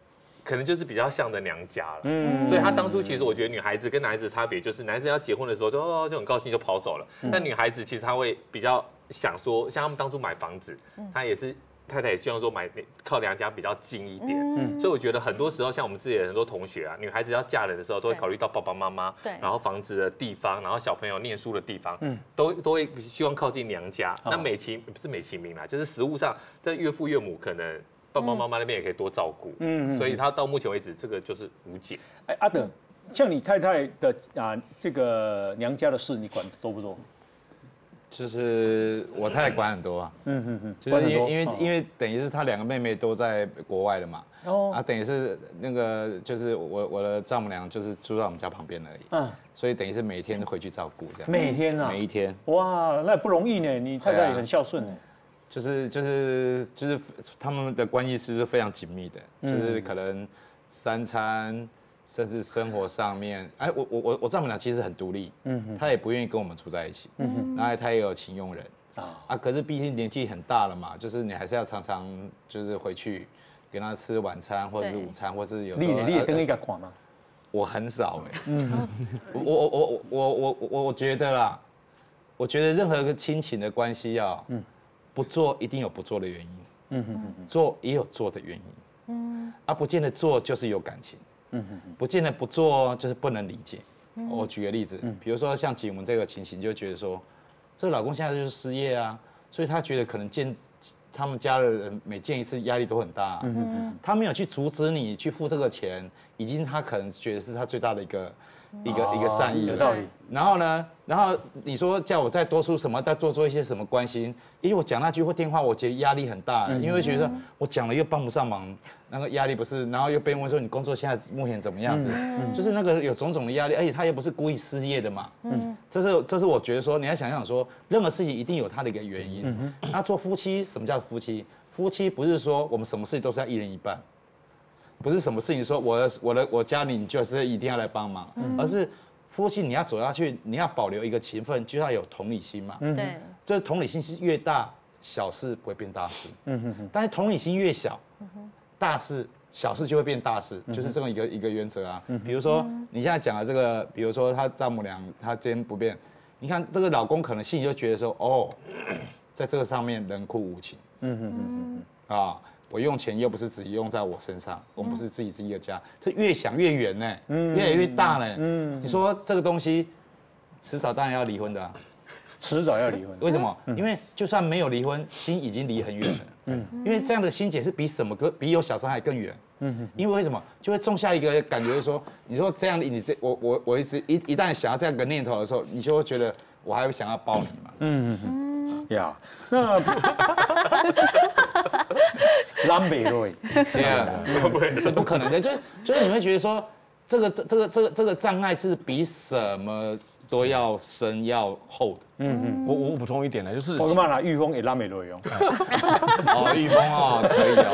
可能就是比较像的娘家了。嗯，所以他当初其实我觉得女孩子跟男孩子的差别就是，男生要结婚的时候就哦就很高兴就跑走了，但女孩子其实她会比较想说，像他们当初买房子，她也是。太太也希望说买靠娘家比较近一点，嗯，所以我觉得很多时候像我们自己的很多同学啊，女孩子要嫁人的时候都会考虑到爸爸妈妈，对，然后房子的地方，然后小朋友念书的地方，嗯，都都会希望靠近娘家。那美其不是美其名啦，就是实务上，在岳父岳母可能爸爸妈妈那边也可以多照顾，嗯，所以他到目前为止这个就是无解。 哎，阿德，像你太太的啊这个娘家的事，你管多不多？ 就是我太太管很多啊，嗯嗯嗯，就是因为因为因为等于是她两个妹妹都在国外了嘛，哦，啊等于是那个就是我我的丈母娘就是住在我们家旁边而已，嗯，所以等于是每天都回去照顾这样， 每天啊， 每一天， 哇，那不容易呢，你太太也很孝顺呢， 就是就是就是他们的关系是非常紧密的，就是可能三餐。甚至生活上面，哎，我我我我丈母娘其实很独立，嗯，她也不愿意跟我们住在一起，嗯哼，然后她也有请佣人，啊啊，可是毕竟年纪很大了嘛，就是你还是要常常就是回去跟她吃晚餐或者是午餐，或是有时候你你也跟一个款吗？ 我很少哎，嗯，我我我我我我我觉得啦，我觉得任何一个亲情的关系要，嗯，不做一定有不做的原因，嗯哼哼，做也有做的原因，嗯，啊，不见得做就是有感情。嗯嗯，不见得不做就是不能理解。我举个例子，比如说像景文这个情形，就觉得说，这个老公现在就是失业啊，所以他觉得可能见他们家的人每见一次压力都很大。嗯嗯，他没有去阻止你去付这个钱，已经他可能觉得是他最大的一个一个一个善意。 有道理。 然后呢，然后你说叫我再多出什么，再多做一些什么关心，因为我讲那句电话，我觉得压力很大，因为觉得我讲了又帮不上忙。那个压力不是，然后又被问说你工作现在目前怎么样子，就是那个有种种的压力，而且他又不是故意失业的嘛，嗯，这是这是我觉得说你要想想说，任何事情一定有它的一个原因。那做夫妻，什么叫夫妻？夫妻不是说我们什么事情都是要一人一半，不是什么事情说我的我的我家里你就是一定要来帮忙，而是夫妻你要走下去，你要保留一个情分，就要有同理心嘛，对，这同理心是越大，小事不会变大事，嗯哼哼，但是同理心越小。大事小事就会变大事，就是这么一个一个原则啊。比如说你现在讲的这个，比如说他丈母娘她今天不变，你看这个老公可能心里就觉得说，哦，在这个上面冷酷无情，嗯嗯嗯嗯啊，我用钱又不是只用在我身上，我们不是自己自己的家，这越想越远呢，越来越大呢。嗯，你说这个东西，迟早当然要离婚的啊。 迟早要离婚， 为什么？因为就算没有离婚，心已经离很远了。嗯，因为这样的心结是比什么个比有小伤害更远。嗯，因为为什么就会种下一个感觉，说你说这样你这我我我一直一一旦想要这样一个念头的时候，你就会觉得我还会想要抱你嘛。嗯嗯嗯，呀，那蓝美瑞，对啊，这不可能的，就就是你会觉得说这个这个这个这个障碍是比什么都要深要厚的。 嗯嗯，我我补充一点呢，就是我干嘛拿御风也拉美罗用？ 哦，御风哦，可以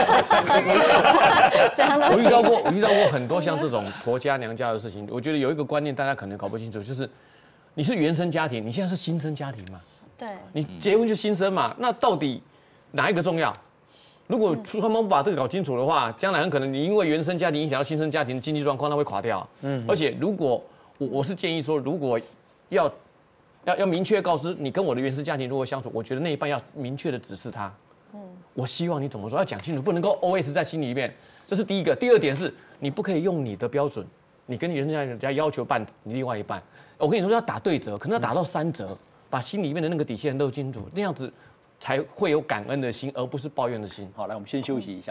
哦。我遇到过，我遇到过很多像这种婆家娘家的事情。我觉得有一个观念大家可能搞不清楚，就是你是原生家庭，你现在是新生家庭嘛？ 对。 你结婚就新生嘛？那到底哪一个重要？如果他们不把这个搞清楚的话，将来很可能你因为原生家庭影响到新生家庭的经济状况，那会垮掉。嗯。而且如果我我是建议说，如果要要要明确告知你跟我的原生家庭如何相处，我觉得那一半要明确的指示他。嗯，我希望你怎么说，要讲清楚，不能够 always 在心里面。这是第一个。第二点是，你不可以用你的标准，你跟原生家庭要求办你另外一半。我跟你说要打对折，可能要打到三折，把心里面的那个底线露清楚，这样子才会有感恩的心，而不是抱怨的心。 好，来我们先休息一下。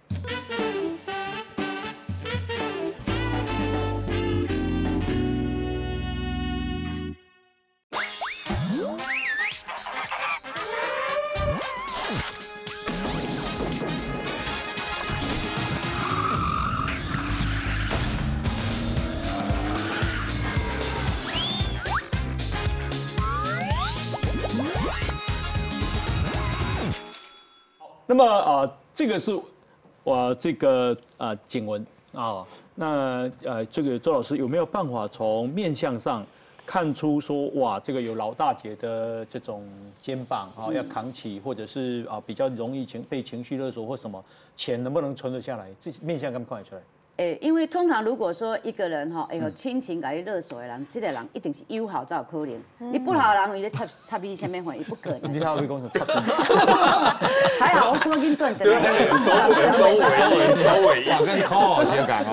那么啊、呃，这个是我、呃、这个啊、呃、景文啊，那呃这个周老师有没有办法从面相上看出说哇，这个有老大姐的这种肩膀啊，要扛起，或者是啊比较容易情被情绪勒索或什么，钱能不能存得下来？这面相敢看得出来？ 诶，因为通常如果说一个人吼，会有亲情甲你勒索的人，这个人一定是友好才有可能。你不好的人，伊咧插插你下面会，伊不可能。 你看会讲什么？ 还好我刚刚断的。 对，收尾收尾收尾收尾， 哇，跟抠好些感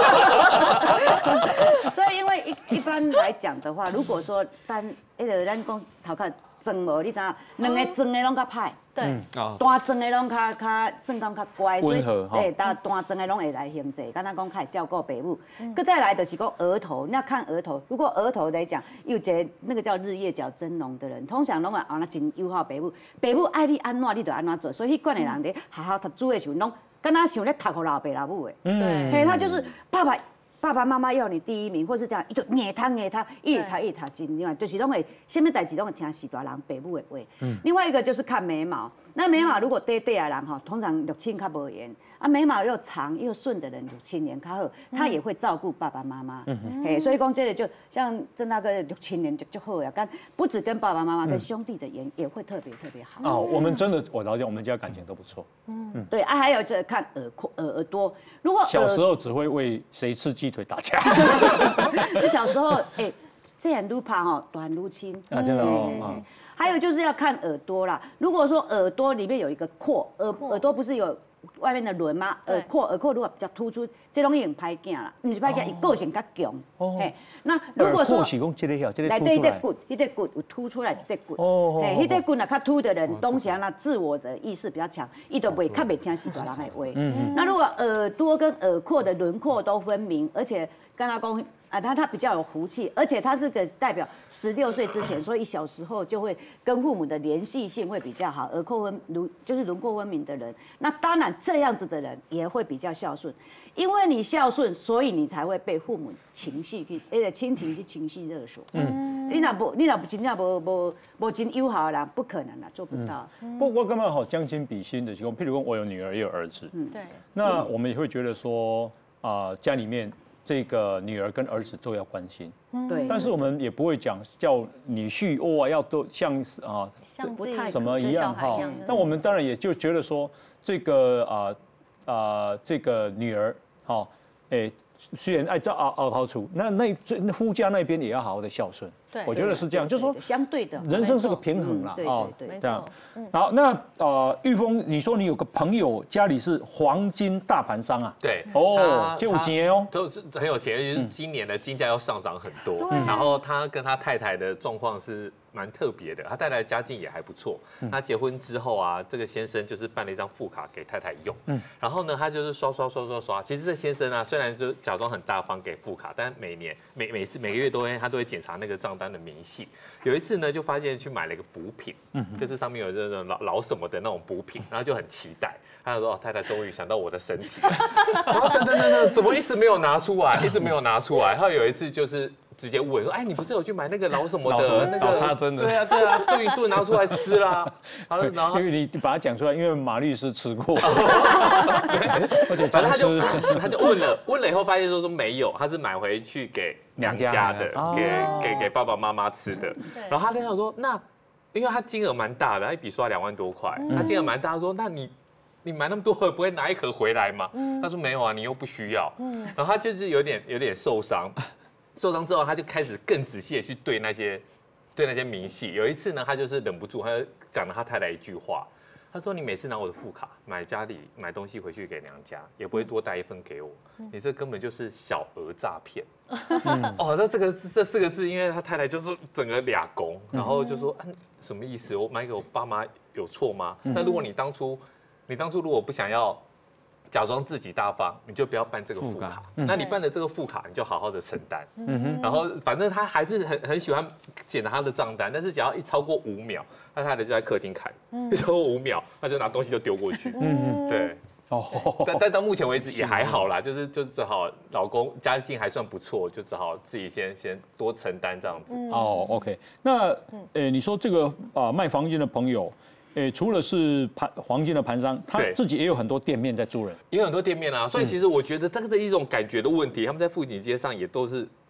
哦。 所以因为一一般来讲的话，如果说单迄个咱讲头壳装无，你知影，两个装的拢较歹。 对， 单装的拢较较算讲较乖， 温和哈。 对，单单装的拢会来行济，敢若讲较会照顾爸母。搁再来就是讲额头，你要看额头。如果额头来讲，有一个那个叫日夜角蒸笼的人，通常拢会后那真友好爸母，爸母爱你安怎，你就安怎做。所以迄款的人咧，好好读书的时候，拢敢若想咧读互老爸老母的。 对， 嘿，他就是爸爸。爸爸妈妈要你第一名，或是这样，伊就硬读硬读，一直读一直读，真另外就是拢会，什么代志拢会听四大人爸母的话。另外一个就是看眉毛，那眉毛如果短短的人哈，通常六亲较无缘，啊眉毛又长又顺的人，六亲缘较好，他也会照顾爸爸妈妈。嘿，所以讲这个就像郑大哥六亲缘就就好呀，跟不止跟爸爸妈妈，跟兄弟的缘也会特别特别好。 哦，我们真的我了解，我们家感情都不错。 嗯，对啊，还有就是看耳廓耳耳朵，如果小时候只会为谁吃鸡腿打架。 你小时候，哎，这样愈怕哦，短愈轻啊，真的哦。 还有就是要看耳朵啦，如果说耳朵里面有一个廓，耳耳朵不是有外面的轮吗？耳廓耳廓如果比较突出，这种用歹囝啦，不是歹囝，伊个性较强。嘿，那如果说是讲这个晓，这个来对一个骨，一个骨有凸出来，一个骨。哦。嘿，一个骨呢，较凸的人，东西啊，自我的意识比较强，伊就袂较袂听四大人的话。嗯。那如果耳朵跟耳廓的轮廓都分明，而且刚刚讲。啊，他他比较有福气，而且他是个代表十六岁之前，所以小时候就会跟父母的联系性会比较好，耳廓分轮就是轮廓分明的人，那当然这样子的人也会比较孝顺，因为你孝顺，所以你才会被父母情绪去，而且亲情去情绪勒索。嗯，你若不你若不真正无无无真友好的人，不可能啦，做不到。 不过干嘛好将心比心的情况，譬如说我有女儿也有儿子，嗯， 对， 那我们也会觉得说啊，家里面。这个女儿跟儿子都要关心， 对， 但是我们也不会讲叫女婿哦要都像啊不太什么一样哈。那我们当然也就觉得说这个啊啊这个女儿哈，哎虽然爱照熬熬掏出，那那那夫家那边也要好好的孝顺。 对， 我觉得是这样，就是说相对的， 人生是个平衡啦， 哦， 这样。好，那呃，玉峰，你说你有个朋友家里是黄金大盘商啊？ 对， 哦，就有钱哦， 都是很有钱，就是今年的金价要上涨很多。然后他跟他太太的状况是蛮特别的，他太太家境也还不错。他结婚之后啊，这个先生就是办了一张副卡给太太用，嗯，然后呢，他就是刷刷刷刷刷。其实这先生啊，虽然就假装很大方给副卡，但每年每每次每个月都会他都会检查那个账单的明细。有一次呢，就发现去买了一个补品，就是上面有这种老老什么的那种补品，然后就很期待。他就说：“哦，太太终于想到我的身体了。”然后等等等等，怎么一直没有拿出来，一直没有拿出来。然后有一次就是直接问说：“哎，你不是有去买那个老什么的那个老插针的？ 对啊对啊，炖一炖拿出来吃啦。” 然后因为你把它讲出来，因为马律师吃过，而且反正他就他就问了问了以后，发现说说没有，他是买回去给娘家的，给给给爸爸妈妈吃的。然后他就想说那。因为他金额蛮大的，他一笔刷两万多块，他金额蛮大。他说：“那你你买那么多盒，不会拿一盒回来吗？”他说：“没有啊，你又不需要。”然后他就是有点有点受伤，受伤之后他就开始更仔细的去对那些对那些明细。有一次呢，他就是忍不住，他就讲了他太太一句话，他说：“你每次拿我的副卡买家里买东西回去给娘家，也不会多带一份给我，你这根本就是小额诈骗。”哦，那这个这四个字，因为他太太就是整个俩公，然后就说：“嗯，什么意思？我买给我爸妈有错吗？那如果你当初你当初如果不想要假装自己大方，你就不要办这个副卡。那你办了这个副卡，你就好好的承担。然后反正他还是很很喜欢检查他的账单，但是只要一超过五秒，他太太就在客厅看，一超过五秒，他就拿东西就丢过去。对。哦，但但到目前为止也还好啦，就是就只好老公家境还算不错，就只好自己先先多承担这样子。 哦 ，OK， 那呃，你说这个啊卖黄金的朋友，诶，除了是盘黄金的盘商，他自己也有很多店面在租人， 也有很多店面啊，所以其实我觉得这个是一种感觉的问题，他们在富锦街上也都是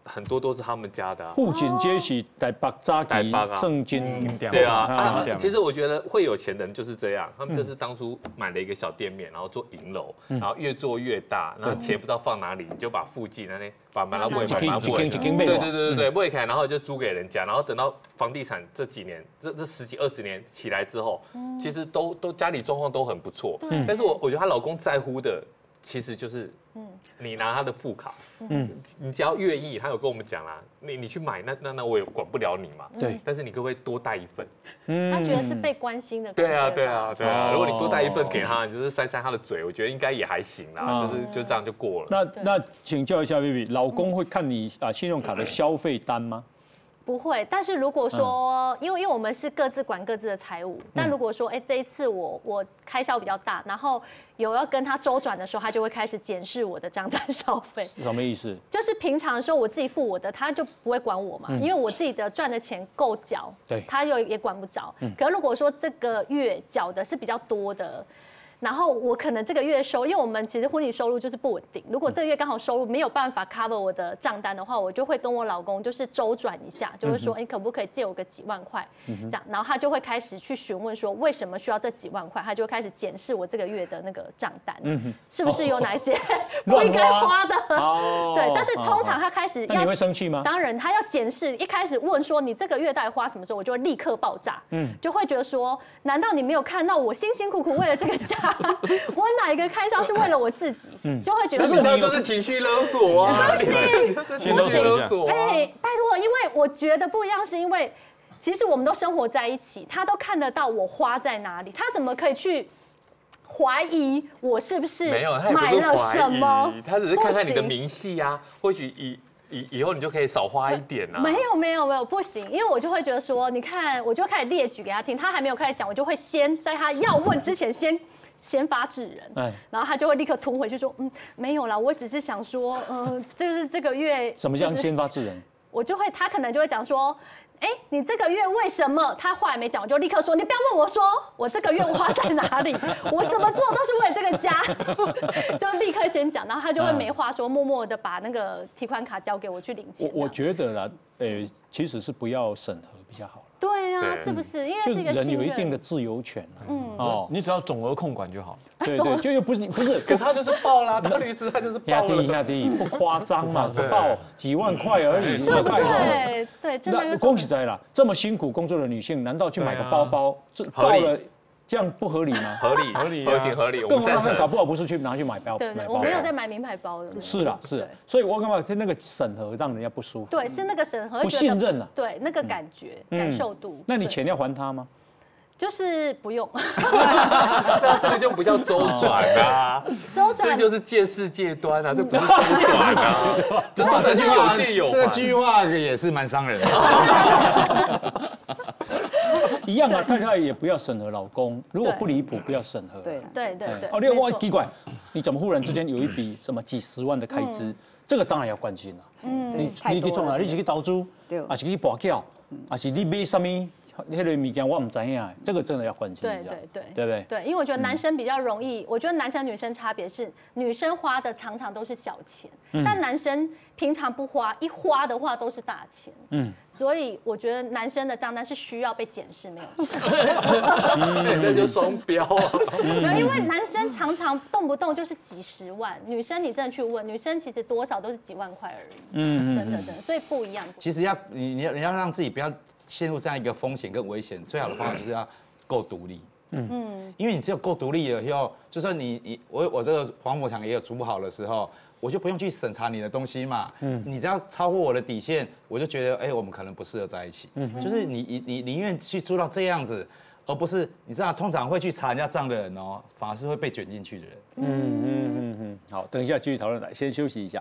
很多都是他们家的、啊。 父亲皆是台北早期圣经， 对啊，啊其实我觉得会有钱的人就是这样，他们就是当初买了一个小店面，然后做银楼，然后越做越大，然后钱不知道放哪里，你就把附近那把把它卖卖卖，对对对对对，卖开，然后就租给人家，然后等到房地产这几年这这十几二十年起来之后，其实都都家里状况都很不错，但是我我觉得她老公在乎的其实就是。你拿他的副卡，嗯，你只要愿意，他有跟我们讲啦，你你去买，那那那我也管不了你嘛， 对， 但是你可不可以多带一份？ 嗯，他觉得是被关心的。 对啊，对啊，对啊，如果你多带一份给他，你就是塞塞他的嘴，我觉得应该也还行啦，就是就这样就过了。 那那请教一下 Vivi， 老公会看你啊信用卡的消费单吗？ 不会，但是如果说，因为因为我们是各自管各自的财务，但如果说，哎，这一次我我开销比较大，然后有要跟他周转的时候，他就会开始检视我的账单消费。 什么意思？ 就是平常的时候我自己付我的，他就不会管我嘛，因为我自己的赚的钱够缴， 对， 他又也管不着。可是如果说这个月缴的是比较多的。然后我可能这个月收，因为我们其实婚礼收入就是不稳定。如果这个月刚好收入没有办法 cover 我的账单的话，我就会跟我老公就是周转一下，就会说，哎，可不可以借我个几万块？这样，然后他就会开始去询问说，为什么需要这几万块？他就会开始检视我这个月的那个账单，是不是有哪一些不应该花的？对，但是通常他开始， 那你会生气吗？ 当然，他要检视，一开始问说你这个月到底花什么时候，我就会立刻爆炸，嗯，就会觉得说，难道你没有看到我辛辛苦苦为了这个家？我哪一个开销是为了我自己，就会觉得说这样就是情绪勒索啊！ 不行， 情绪勒索。 哎，拜托，因为我觉得不一样，是因为其实我们都生活在一起，他都看得到我花在哪里，他怎么可以去怀疑我是不是买了什么？ 他只是看看你的明细啊，或许以。以以后你就可以少花一点啊！ 没有没有没有不行，因为我就会觉得说，你看，我就开始列举给他听，他还没有开始讲，我就会先在他要问之前先先发制人，然后他就会立刻吞回去说，嗯，没有啦，我只是想说，嗯，就是这个月什么叫先发制人？ 我就会，他可能就会讲说。哎，你这个月为什么？他话还没讲，我就立刻说，你不要问我说我这个月花在哪里，我怎么做都是为了这个家，就立刻先讲，然后他就会没话说，默默的把那个提款卡交给我去领钱。 我我觉得啦，呃，其实是不要审核比较好。 对啊，是不是？因为是一个人有一定的自由权，嗯， 哦，你只要总额控管就好。 对对，就又不是不是， 可是他就是报啦，当律师他就是报了， 压低不夸张嘛，报几万块而已， 对对对，真的。 恭喜在啦，这么辛苦工作的女性，难道去买个包包，这报了？这样不合理吗？ 合理，合理，合情合理。我们赞成。 搞不好不是去拿去买包， 对对，我没有在买名牌包的。 是啦，是，所以我感觉那个审核让人家不舒服。 对，是那个审核不信任了。 对，那个感觉、感受度。 那你钱要还他吗？ 就是不用。 那这个就不叫周转啊， 周转这就是借势借端啊，这不是周转啊。这这句有借有还。 这句话也是蛮伤人的。 一样啊，太太也不要审核老公，如果不离谱，不要审核。 对对对对。 哦，另外奇怪，你怎么忽然之间有一笔什么几十万的开支？这个当然要关心了。嗯，你你去创啊？你是去投资，还是去博票，还是你买什么？那个物件我唔知影，这个真的要关心一下。 对对对， 对不对？ 对，因为我觉得男生比较容易，我觉得男生女生差别是，女生花的常常都是小钱，但男生平常不花，一花的话都是大钱。嗯，所以我觉得男生的账单是需要被检视，没有错。 对，这就双标啊。 因为男生常常动不动就是几十万，女生你真的去问，女生其实多少都是几万块而已。嗯，真的真的，所以不一样。 其实要你你要你要让自己不要陷入这样一个风险跟危险，最好的方法就是要够独立。嗯，因为你只有够独立了以后，就算你你我我这个防火墙也有筑好的时候，我就不用去审查你的东西嘛。嗯，你只要超过我的底线，我就觉得哎、欸，我们可能不适合在一起。嗯，就是你你你宁愿去做到这样子，而不是你知道通常会去查人家账的人哦，反而是会被卷进去的人。嗯嗯嗯嗯，好，等一下继续讨论，来先休息一下。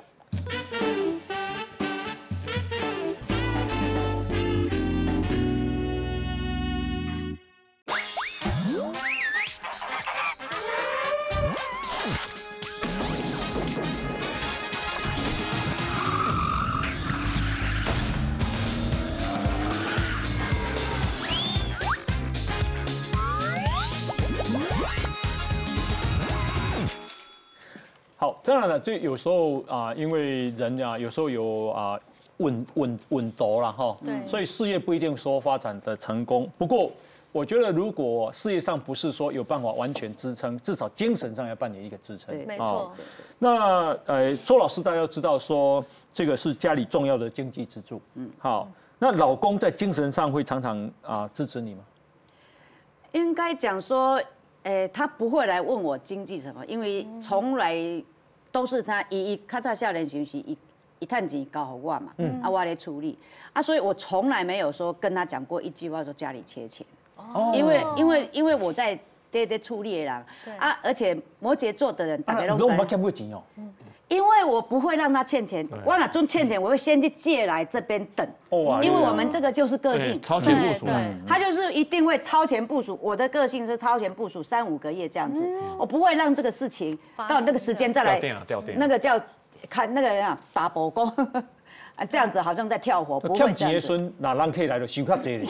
好，当然了，这有时候啊、呃，因为人啊，有时候有啊、呃、 稳稳稳夺了哈。 对， 所以事业不一定说发展的成功，不过。我觉得，如果事业上不是说有办法完全支撑，至少精神上要扮演一个支撑。 没错。 那呃，周老师大家要知道说，这个是家里重要的经济支柱。嗯，好。那老公在精神上会常常啊支持你吗？ 应该讲说，诶，他不会来问我经济什么，因为从来都是他一一较早少年时是一一探钱交给我嘛，嗯，啊我来处理，啊，所以我从来没有说跟他讲过一句话说家里缺钱。哦，因为因为因为我在在在处理的人啊，而且摩羯座的人大概都在。欠不钱哦。 因为我不会让他欠钱，我哪真欠钱，我会先去借来这边等。哦，因为我们这个就是个性， 超前部署。 他就是一定会超前部署。我的个性是超前部署三五个月这样子，我不会让这个事情到那个时间再来。 掉电啊，掉电。 那个叫看那个人啊，打波功。啊，这样子好像在跳火，不会这样子。 欠钱的孙哪人可以来的收较济哩？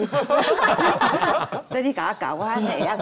这你给他搞，我还哪样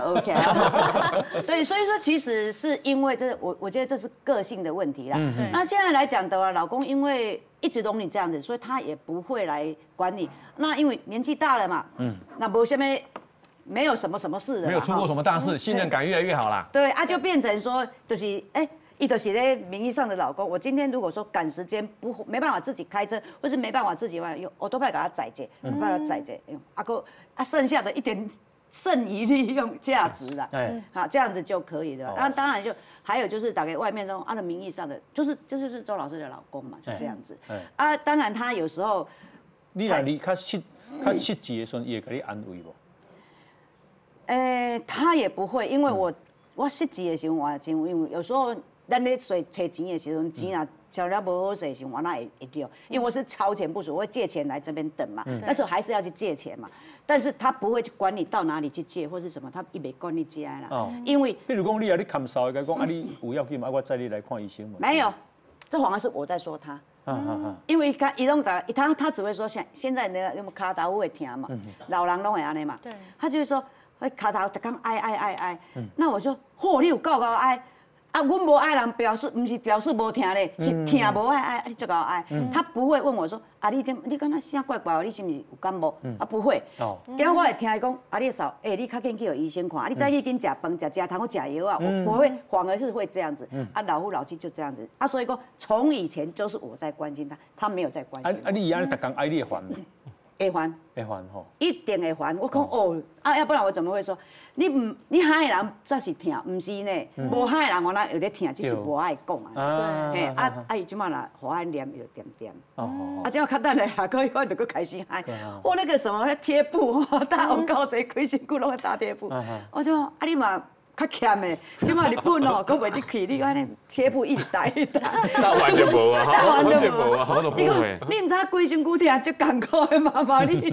OK？ 对，所以说其实是因为这，我我觉得这是个性的问题啦。嗯、那现在来讲的话，老公因为一直懂你这样子，所以他也不会来管你。那因为年纪大了嘛，嗯，那不下面没有什么什么事的， 没有出过什么大事，信任感越来越好啦。 对啊，就变成说就是哎。一都是咧名义上的老公，我今天如果说赶时间不没办法自己开车，或是没办法自己用，我都派给他载着，把他载着，啊个啊剩下的一点剩余利用价值啦，哎，好这样子就可以了。那当然就还有就是打给外面这种按照名义上的，就是这就是周老师的老公嘛，就这样子。啊，当然他有时候， 你若你较失较失志的时候，伊会给你安慰不？ 诶，他也不会，因为我我失志的时候，我真因为有时候。咱咧找找钱的时候，钱啊交了不好势的时候，我那也会掉，因为我是超前部署，我会借钱来这边等嘛。那时候还是要去借钱嘛，但是他不会去管你到哪里去借或是什么，他一没管你借啦。哦。因为， 比如讲你啊，你看少个讲啊，你有要紧嘛，我载你来看医生嘛。 没有，这反而是我在说他。啊啊啊！因为他一弄咋，他他只会说现现在那个什么卡头会疼嘛，老人拢会安尼嘛。对。他就是说，哎卡头就讲哀哀哀哀。嗯。那我说，嚯，你有够够哀。啊，阮无爱人表示，不是表示无听咧，是听无爱爱，你足够爱。他不会问我说，啊，你今你敢若声怪怪，你是不是有感冒？啊，不会。哦。然后我会听伊讲，啊，你嫂，哎，你较紧去医生看，你再去紧食饭、食食糖、食药啊，我不会，反而是会这样子。啊，老夫老妻就这样子。啊，所以讲从以前就是我在关心他，他没有在关心。啊啊，你安尼逐工爱你会烦吗？ 会烦。 会烦吼。 一定会烦。我讲哦，啊，要不然我怎么会说？你唔，你害的人才是疼，唔是呢？无害的人我哪有咧疼，只是无爱讲啊。嘿，啊啊，伊即马啦，好爱念又点点。哦。啊，只要较等下下个月我就搁开始嗨。我那个什么贴布，打红高侪开身躯拢会打贴布。我就啊，你嘛较欠的，即马日本哦，搁袂得去，你安尼贴布一袋一袋。 打完就无啊，打完就无啊，好都不会。 你唔知规身躯疼，足艰苦的妈妈你。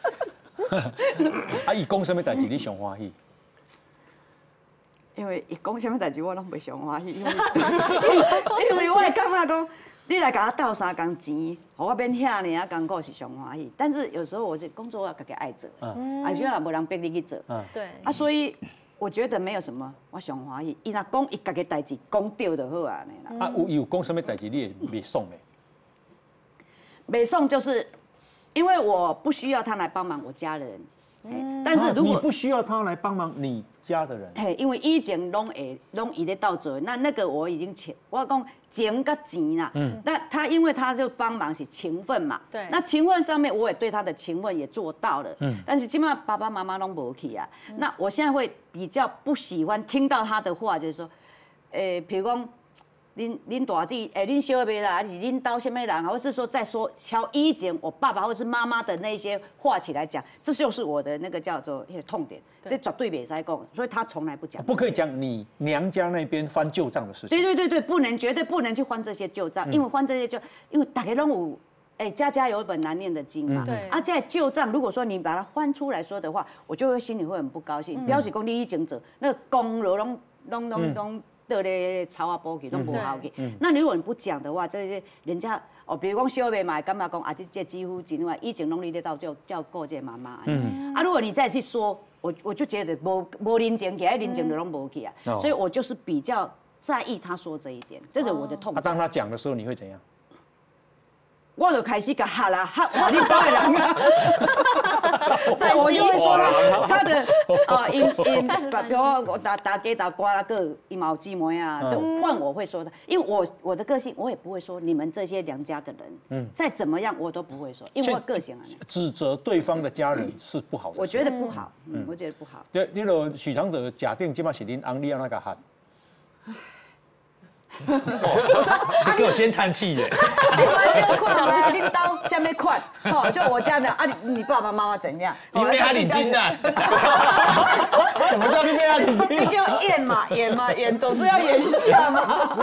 啊，伊讲什么代志你上欢喜？ 因为伊讲什么代志我拢袂上欢喜，因为因为我会感觉讲，你来甲我斗三工钱，互我免遐尔啊艰苦是上欢喜。但是有时候我是工作要家己爱做，嗯，而且也无人逼你去做，嗯，对。啊，所以我觉得没有什么我上欢喜，伊若讲伊家己代志讲对就好啊，尼啦。啊，有有讲什么代志你会袂爽的？ 袂爽就是。因为我不需要他来帮忙我家人，嗯、但是如果、 啊、你不需要他来帮忙你家的人， 嘿，因为以前拢会拢伊咧到做，那那个我已经钱，我讲钱甲钱啦，嗯，那他因为他就帮忙是情分嘛，对，那情分上面我也对他的情分也做到了，嗯，但是基本上爸爸妈妈拢无去啊，嗯、那我现在会比较不喜欢听到他的话，就是说，诶、欸，比如讲。恁恁大姐，哎，恁小妹啦，还是恁兜什么人，或是说再说敲以前我爸爸或是妈妈的那些话起来讲，这就是我的那个叫做一个痛点，这绝对袂使讲，所以他从来不讲。 不可以讲你娘家那边翻旧账的事情。 对对对对，不能绝对不能去翻这些旧账，因为翻这些就因为大家拢有，哎，家家有本难念的经嘛。对。啊，这旧账如果说你把它翻出来说的话，我就会心里会很不高兴，表示讲你以前做那个功劳拢拢拢拢。的咧抄啊补去都不好去，那如果你不讲的话，这些人家哦，比如讲小妹嘛，感觉讲啊，这这几乎真话，以前拢你咧到叫叫顾这妈妈，嗯，啊，如果你再去说，我我就觉得无无认真起来，认真就拢无去啊，所以我就是比较在意他说这一点，这个我的痛。 啊，当他讲的时候，你会怎样？ 我就开始甲吓啦，吓哇你包的人啊！我就会说他的呃，因因，比如我打打给打瓜那个一毛鸡毛呀，都换我会说的，因为我我的个性，我也不会说你们这些良家的人，嗯，再怎么样我都不会说，因为我个性啊。 指责对方的家人是不好的， 我觉得不好，嗯，我觉得不好。 对，你若许常德假定即摆是恁翁，你要那个喊。 先给我先叹气耶！ 你们先款啊，你刀下面款，哦，就我家的啊，你你爸爸妈妈怎样？ 你被他领金的。 什么叫你被他领金？ 你给我演嘛，演嘛，演总是要演一下嘛。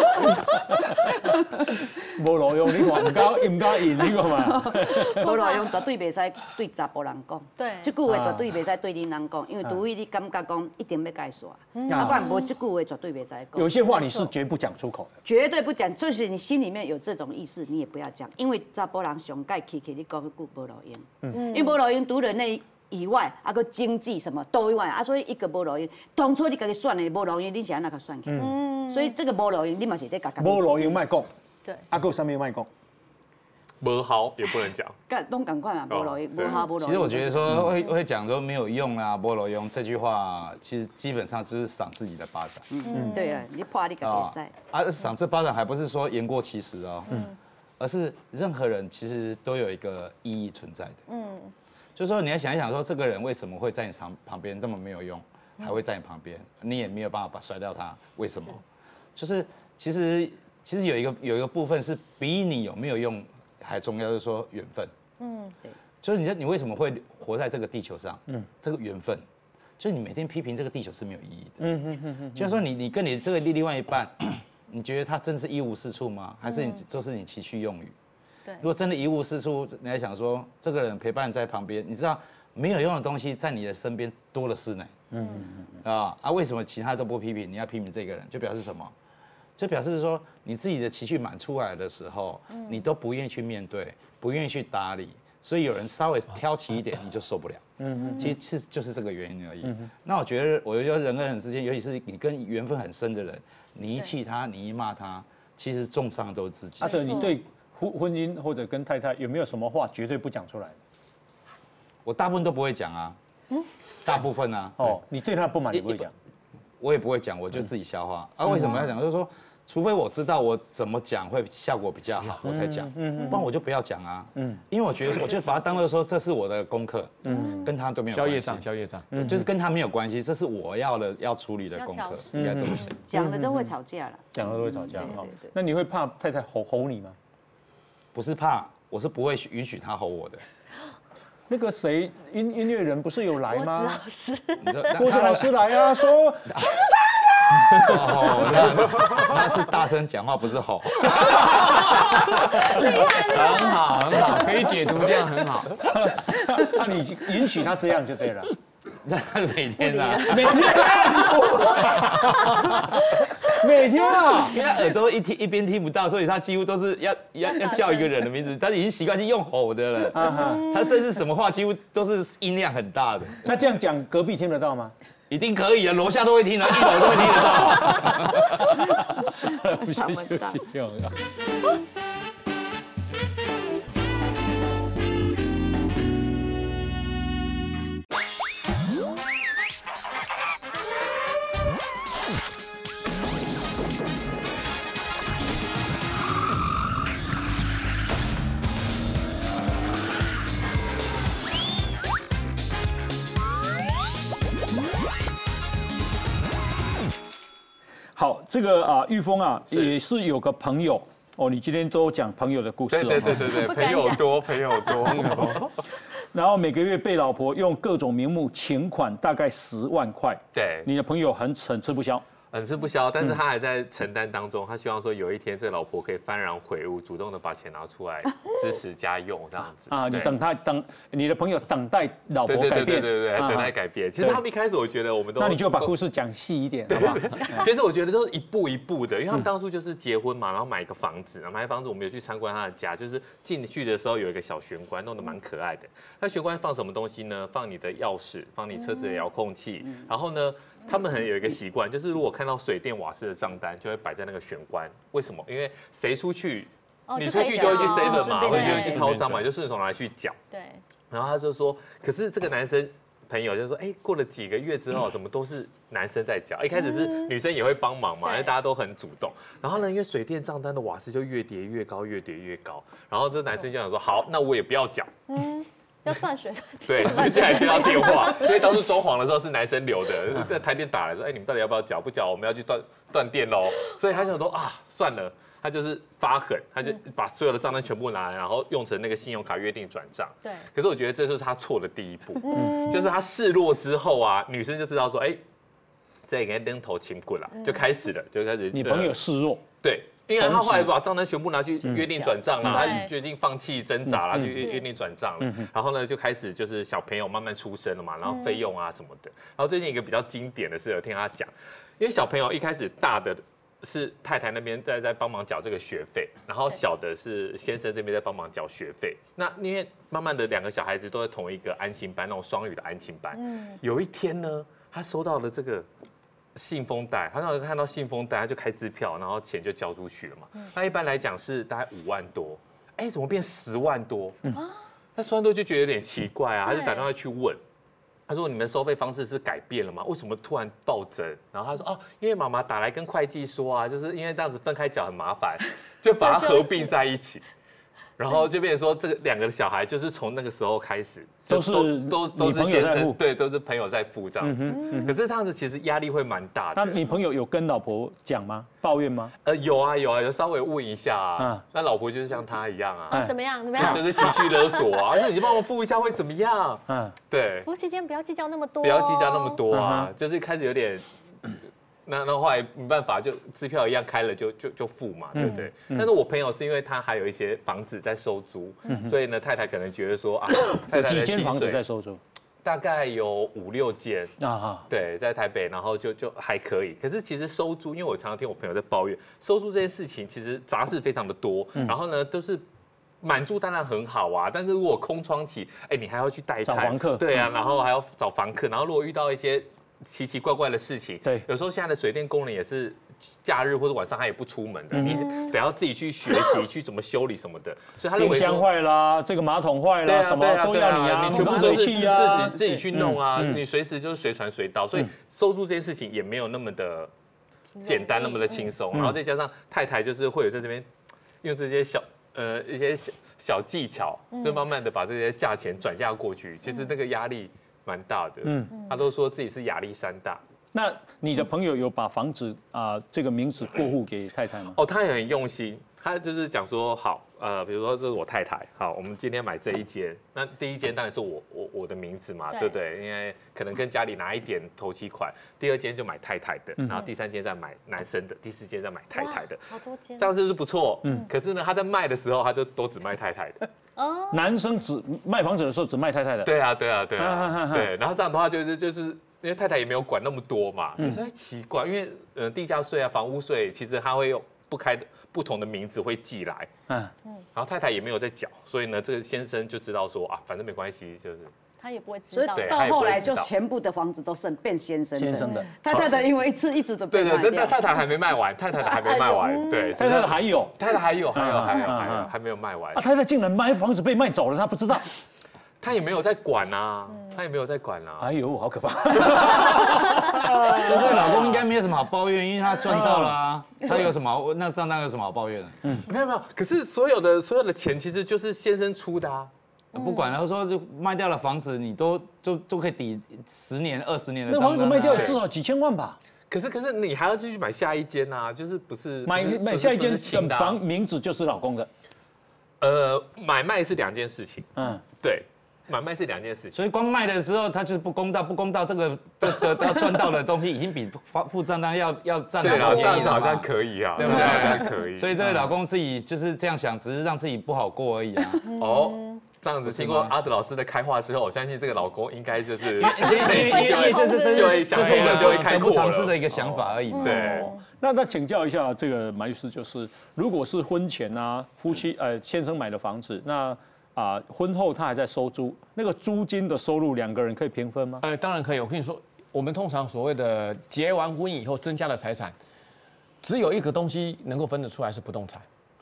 无路用，你看唔敢，唔敢演，你看嘛。 无路用绝对袂使对查甫人讲。 对。 这句话绝对袂使对恁人讲，因为除非你感觉讲一定要改煞，啊，不然无这句话绝对袂使讲。 有些话你是绝不讲出口的。 绝对不讲，就是你心里面有这种意识，你也不要讲，因为查甫人上盖起起你讲一句无路用，嗯，因为无路用除了那以外，啊个经济什么都以外，啊所以一个无路用，当初你家己选的无路用，你是安那个选起来，嗯，所以这个无路用，你嘛是在家己。 无路用卖讲， 对， 啊个有啥物卖讲？ 无好也不能讲， 干拢赶快嘛，无路用，无好无路用。 其实我觉得说会会讲说没有用啦，无路用这句话，其实基本上就是赏自己的巴掌。 嗯，对啊，你怕你家己使。 啊，赏这巴掌还不是说言过其实哦，嗯，而是任何人其实都有一个意义存在的。嗯，就是说你要想一想说，这个人为什么会在你旁旁边那么没有用，还会在你旁边，你也没有办法把甩掉他，为什么？就是其实其实有一个有一个部分是比你有没有用还重要，就是说缘分。嗯，对，就是你你为什么会活在这个地球上？嗯，这个缘分，就是你每天批评这个地球是没有意义的。嗯嗯嗯嗯，就是说你你跟你这个另外一半，你觉得他真是一无是处吗？还是你就是你情绪用语？对，如果真的一无是处，你还想说这个人陪伴在旁边，你知道没有用的东西在你的身边多的是呢。嗯嗯啊啊，为什么其他都不批评，你要批评这个人，就表示什么？就表示说，你自己的情绪满出来的时候，你都不愿意去面对，不愿意去打理，所以有人稍微挑起一点，你就受不了。嗯嗯，其实是就是这个原因而已。那我觉得，我觉得人跟人之间，尤其是你跟缘分很深的人，你一气他，你一骂他，其实重伤都是自己。 阿德，你对婚婚姻或者跟太太有没有什么话绝对不讲出来？ 我大部分都不会讲啊。嗯，大部分啊。 哦，你对他的不满你不会讲？ 我也不会讲，我就自己消化。啊，为什么要讲？就是说。除非我知道我怎么讲会效果比较好，我才讲，不然我就不要讲啊。因为我觉得，我就把它当做说这是我的功课，跟他都没有关系。 宵夜账，宵夜账， 就是跟他没有关系，这是我要的要处理的功课，应该这么想。 讲的都会吵架了， 讲的都会吵架哈。那你会怕太太吼吼你吗？ 不是怕，我是不会允许他吼我的。 那个谁，音音乐人不是有来吗？ 郭子老师， 郭子老师来啊，说。 哦，那那是大声讲话，不是吼。 很好，很好，可以解读这样很好。 那你允许他这样就对了。 那每天啊， 每天，每天啊， 因为他耳朵一听一边听不到，所以他几乎都是要要要叫一个人的名字，他已经习惯性用吼的了。他甚至什么话几乎都是音量很大的。 那这样讲，隔壁听得到吗？ 一定可以啊，楼下都会听的，一楼都会听得到。想不到。 好，这个啊，玉峰啊，也是有个朋友哦，你今天都讲朋友的故事哦。 对对对对对，朋友多，朋友多。 然后每个月被老婆用各种名目请款，大概十万块。 对， 你的朋友很很吃不消。 很吃不消，但是他还在承担当中。他希望说有一天这个老婆可以幡然悔悟，主动的把钱拿出来支持家用这样子。 啊，你等他等你的朋友等待老婆改变， 对对对对对，等待改变。其实他们一开始我觉得我们都， 那你就把故事讲细一点，好不好？ 其实我觉得都是一步一步的，因为他们当初就是结婚嘛，然后买一个房子，买房子我们有去参观他的家，就是进去的时候有一个小玄关，弄得蛮可爱的。那玄关放什么东西呢？放你的钥匙，放你车子的遥控器，然后呢？他们很有一个习惯，就是如果看到水电瓦斯的账单，就会摆在那个玄关。为什么？因为谁出去你出去就会去 seven 嘛， 对或者就会去超商嘛，就顺手拿去缴。 对。 然后他就说，可是这个男生朋友就说，哎，过了几个月之后，怎么都是男生在缴？一开始是女生也会帮忙嘛，因为大家都很主动。然后呢，因为水电账单的瓦斯就越叠越高，越叠越高。然后这男生就想说，好，那我也不要缴。嗯。 要断水， 对，接下来接到电话，因为当初装潢的时候是男生留的，在台电打来说，哎，你们到底要不要缴？不缴，我们要去断断电喽。所以他想说啊，算了，他就是发狠，他就把所有的账单全部拿来，然后用成那个信用卡约定转账。 对。 可是我觉得这就是他错的第一步，嗯，就是他示弱之后啊，女生就知道说，哎，这应该扔头轻棍了，就开始了，就开始。 你朋友示弱， 对。因为他后来把账单全部拿去约定转账了，他决定放弃挣扎了，就约约定转账了。然后呢，就开始就是小朋友慢慢出生了嘛，然后费用啊什么的。然后最近一个比较经典的是，有听他讲，因为小朋友一开始大的是太太那边在在帮忙缴这个学费，然后小的是先生这边在帮忙缴学费。那因为慢慢的两个小孩子都在同一个安亲班，那种双语的安亲班。有一天呢，他收到了这个。信封袋，他那时候看到信封袋，他就开支票，然后钱就交出去了嘛。那一般来讲是大概五万多，哎，怎么变十万多？那十万多就觉得有点奇怪啊，他就打电话去问，他说你们收费方式是改变了吗？为什么突然暴增？然后他说哦，因为妈妈打来跟会计说啊，就是因为这样子分开缴很麻烦，就把它合并在一起。然后就变成说，这个两个小孩就是从那个时候开始， 都是都都是先生，对，都是朋友在付这样子。可是这样子其实压力会蛮大的。 那你朋友有跟老婆讲吗？抱怨吗？ 呃，有啊有啊，有稍微问一下啊。那老婆就是像他一样啊， 怎么样怎么样？ 就是情绪勒索啊，而且你帮我付一下会怎么样？嗯，对。 夫妻间不要计较那么多， 不要计较那么多啊，就是开始有点。那那后来没办法，就支票一样开了就就就付嘛，对不对？但是我朋友是因为他还有一些房子在收租，所以呢太太可能觉得说啊，太太几间房子在收租？ 大概有五六间啊，对，在台北，然后就就还可以。可是其实收租，因为我常常听我朋友在抱怨，收租这件事情其实杂事非常的多，然后呢都是。满租当然很好啊，但是如果空窗期，哎，你还要去带找房客， 对啊，然后还要找房客，然后如果遇到一些奇奇怪怪的事情，对，有时候现在的水电工人也是假日或者晚上他也不出门的，你得要自己去学习去怎么修理什么的，所以他认为冰箱坏啦，这个马桶坏啦，什么都要你啊， 你全部都是自己自己去弄啊，你随时就是随传随到，所以收租这件事情也没有那么的简单，那么的轻松，然后再加上太太就是会有在这边用这些小。呃，一些小小技巧，就慢慢的把这些价钱转嫁过去，其实那个压力蛮大的。嗯，他都说自己是亚历山大。 那你的朋友有把房子啊这个名字过户给太太吗？ 哦，他也很用心，他就是讲说好，呃，比如说这是我太太，好，我们今天买这一间，那第一间当然是我我我的名字嘛，对不对？因为可能跟家里拿一点头期款，第二间就买太太的，然后第三间再买男生的，第四间再买太太的， 好多间， 这样是不是不错？嗯，可是呢，他在卖的时候，他就都只卖太太的。 哦，男生只卖房子的时候只卖太太的。 对啊，对啊，对啊，对。然后这样的话就是就是。因为太太也没有管那么多嘛，有时候奇怪，因为呃地价税啊、房屋税，其实他会用不开的不同的名字会寄来，嗯嗯，然后太太也没有在缴，所以呢，这个先生就知道说啊，反正没关系，就是他也不会知道， 所以到后来就全部的房子都是变先生先生的， 太太的因为一次一直都对对对，但太太还没卖完，太太的还没卖完，对， 太太的还有， 太太还有还有还有还有还没有卖完， 啊，太太竟然卖房子被卖走了，他不知道。 他也没有在管啊，他也没有在管啊。 哎呦，好可怕！ 就是老公应该没有什么好抱怨，因为他赚到了啊。他有什么好？那账单有什么好抱怨的？ 嗯，没有没有。可是所有的所有的钱其实就是先生出的啊。 不管，他说就卖掉了房子，你都就都可以抵十年、二十年的账单。 那房子卖掉至少几千万吧？ 可是可是你还要继续买下一间啊，就是不是买买下一间的房名字就是老公的。 呃，买卖是两件事情。嗯，对。买卖是两件事情， 所以光卖的时候，他就是不公道，不公道，这个这个要赚到的东西已经比付账单要要占的多。对啊，这样子好像可以啊， 对不对？ 可以。 所以这个老公自己就是这样想，只是让自己不好过而已啊。 哦，这样子经过阿德老师的开化之后，我相信这个老公应该就是因为因为就是就会就是一个就会开阔不尝试的一个想法而已嘛。 对。 那那请教一下这个马律师，就是如果是婚前啊，夫妻呃先生买的房子，那啊，婚后他还在收租，那个租金的收入两个人可以平分吗？ 呃，当然可以。我跟你说，我们通常所谓的结完婚以后增加的财产，只有一个东西能够分得出来是不动产。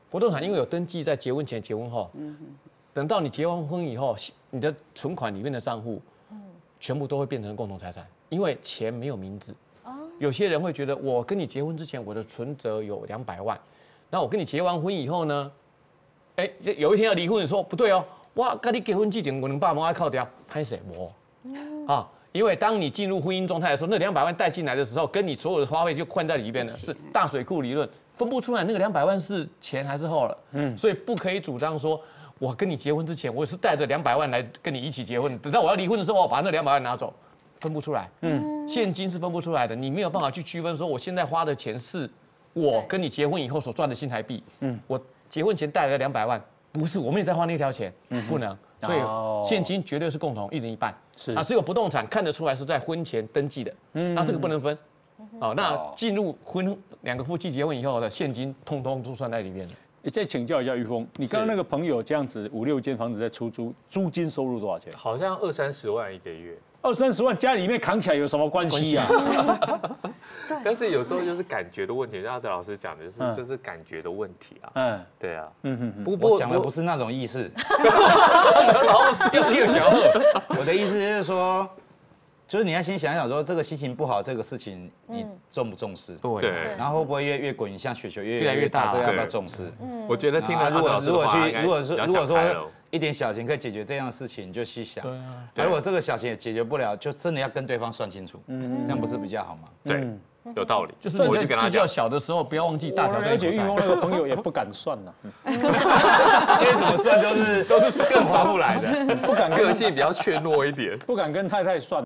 不动产因为有登记在结婚前、结婚后，等到你结完婚以后，你的存款里面的账户，全部都会变成共同财产，因为钱没有名字。有些人会觉得，我跟你结婚之前，我的存折有两百万，那我跟你结完婚以后呢，哎，有一天要离婚，你说不对哦，哇，跟你结婚之前，我能爸妈靠掉，拍谁我？啊。因为当你进入婚姻状态的时候，那两百万带进来的时候，跟你所有的花费就混在里边了，是大水库理论，分不出来那个两百万是钱还是后了。嗯，所以不可以主张说，我跟你结婚之前，我是带着两百万来跟你一起结婚，等到我要离婚的时候，我把那两百万拿走，分不出来。嗯，现金是分不出来的，你没有办法去区分说，我现在花的钱是我跟你结婚以后所赚的新台币。嗯，我结婚前带了两百万，不是我们也在花那条钱，不能。所以现金绝对是共同，一人一半。是啊，只有不动产看得出来是在婚前登记的，嗯，那这个不能分。哦，那进入婚两个夫妻结婚以后的现金，通通都算在里面了。 再请教一下玉峰，你刚刚那个朋友这样子五六间房子在出租，租金收入多少钱？ 好像二三十万一个月。 二三十万家里面扛起来有什么关系啊？ 但是有时候就是感觉的问题，阿德老师讲的就是这是感觉的问题啊。嗯，对啊。嗯哼，不过讲的不是那种意思。老师，你有小贺。 我的意思就是说，就是你要先想想说，这个心情不好这个事情，你重不重视？ 对。 然后会不会越越滚，像雪球越越来越大？这个要不要重视？ 嗯，我觉得听了如果如果去，如果说如果说。一点小钱可以解决这样的事情，你就去想。对啊。如果这个小钱也解决不了，就真的要跟对方算清楚。嗯，这样不是比较好吗？ 对，有道理。 就是你在计较小的时候，不要忘记大条。 而且玉峰那个朋友也不敢算呐， 因为怎么算都是都是更划不来的， 不敢。 个性比较怯懦一点， 不敢跟太太算。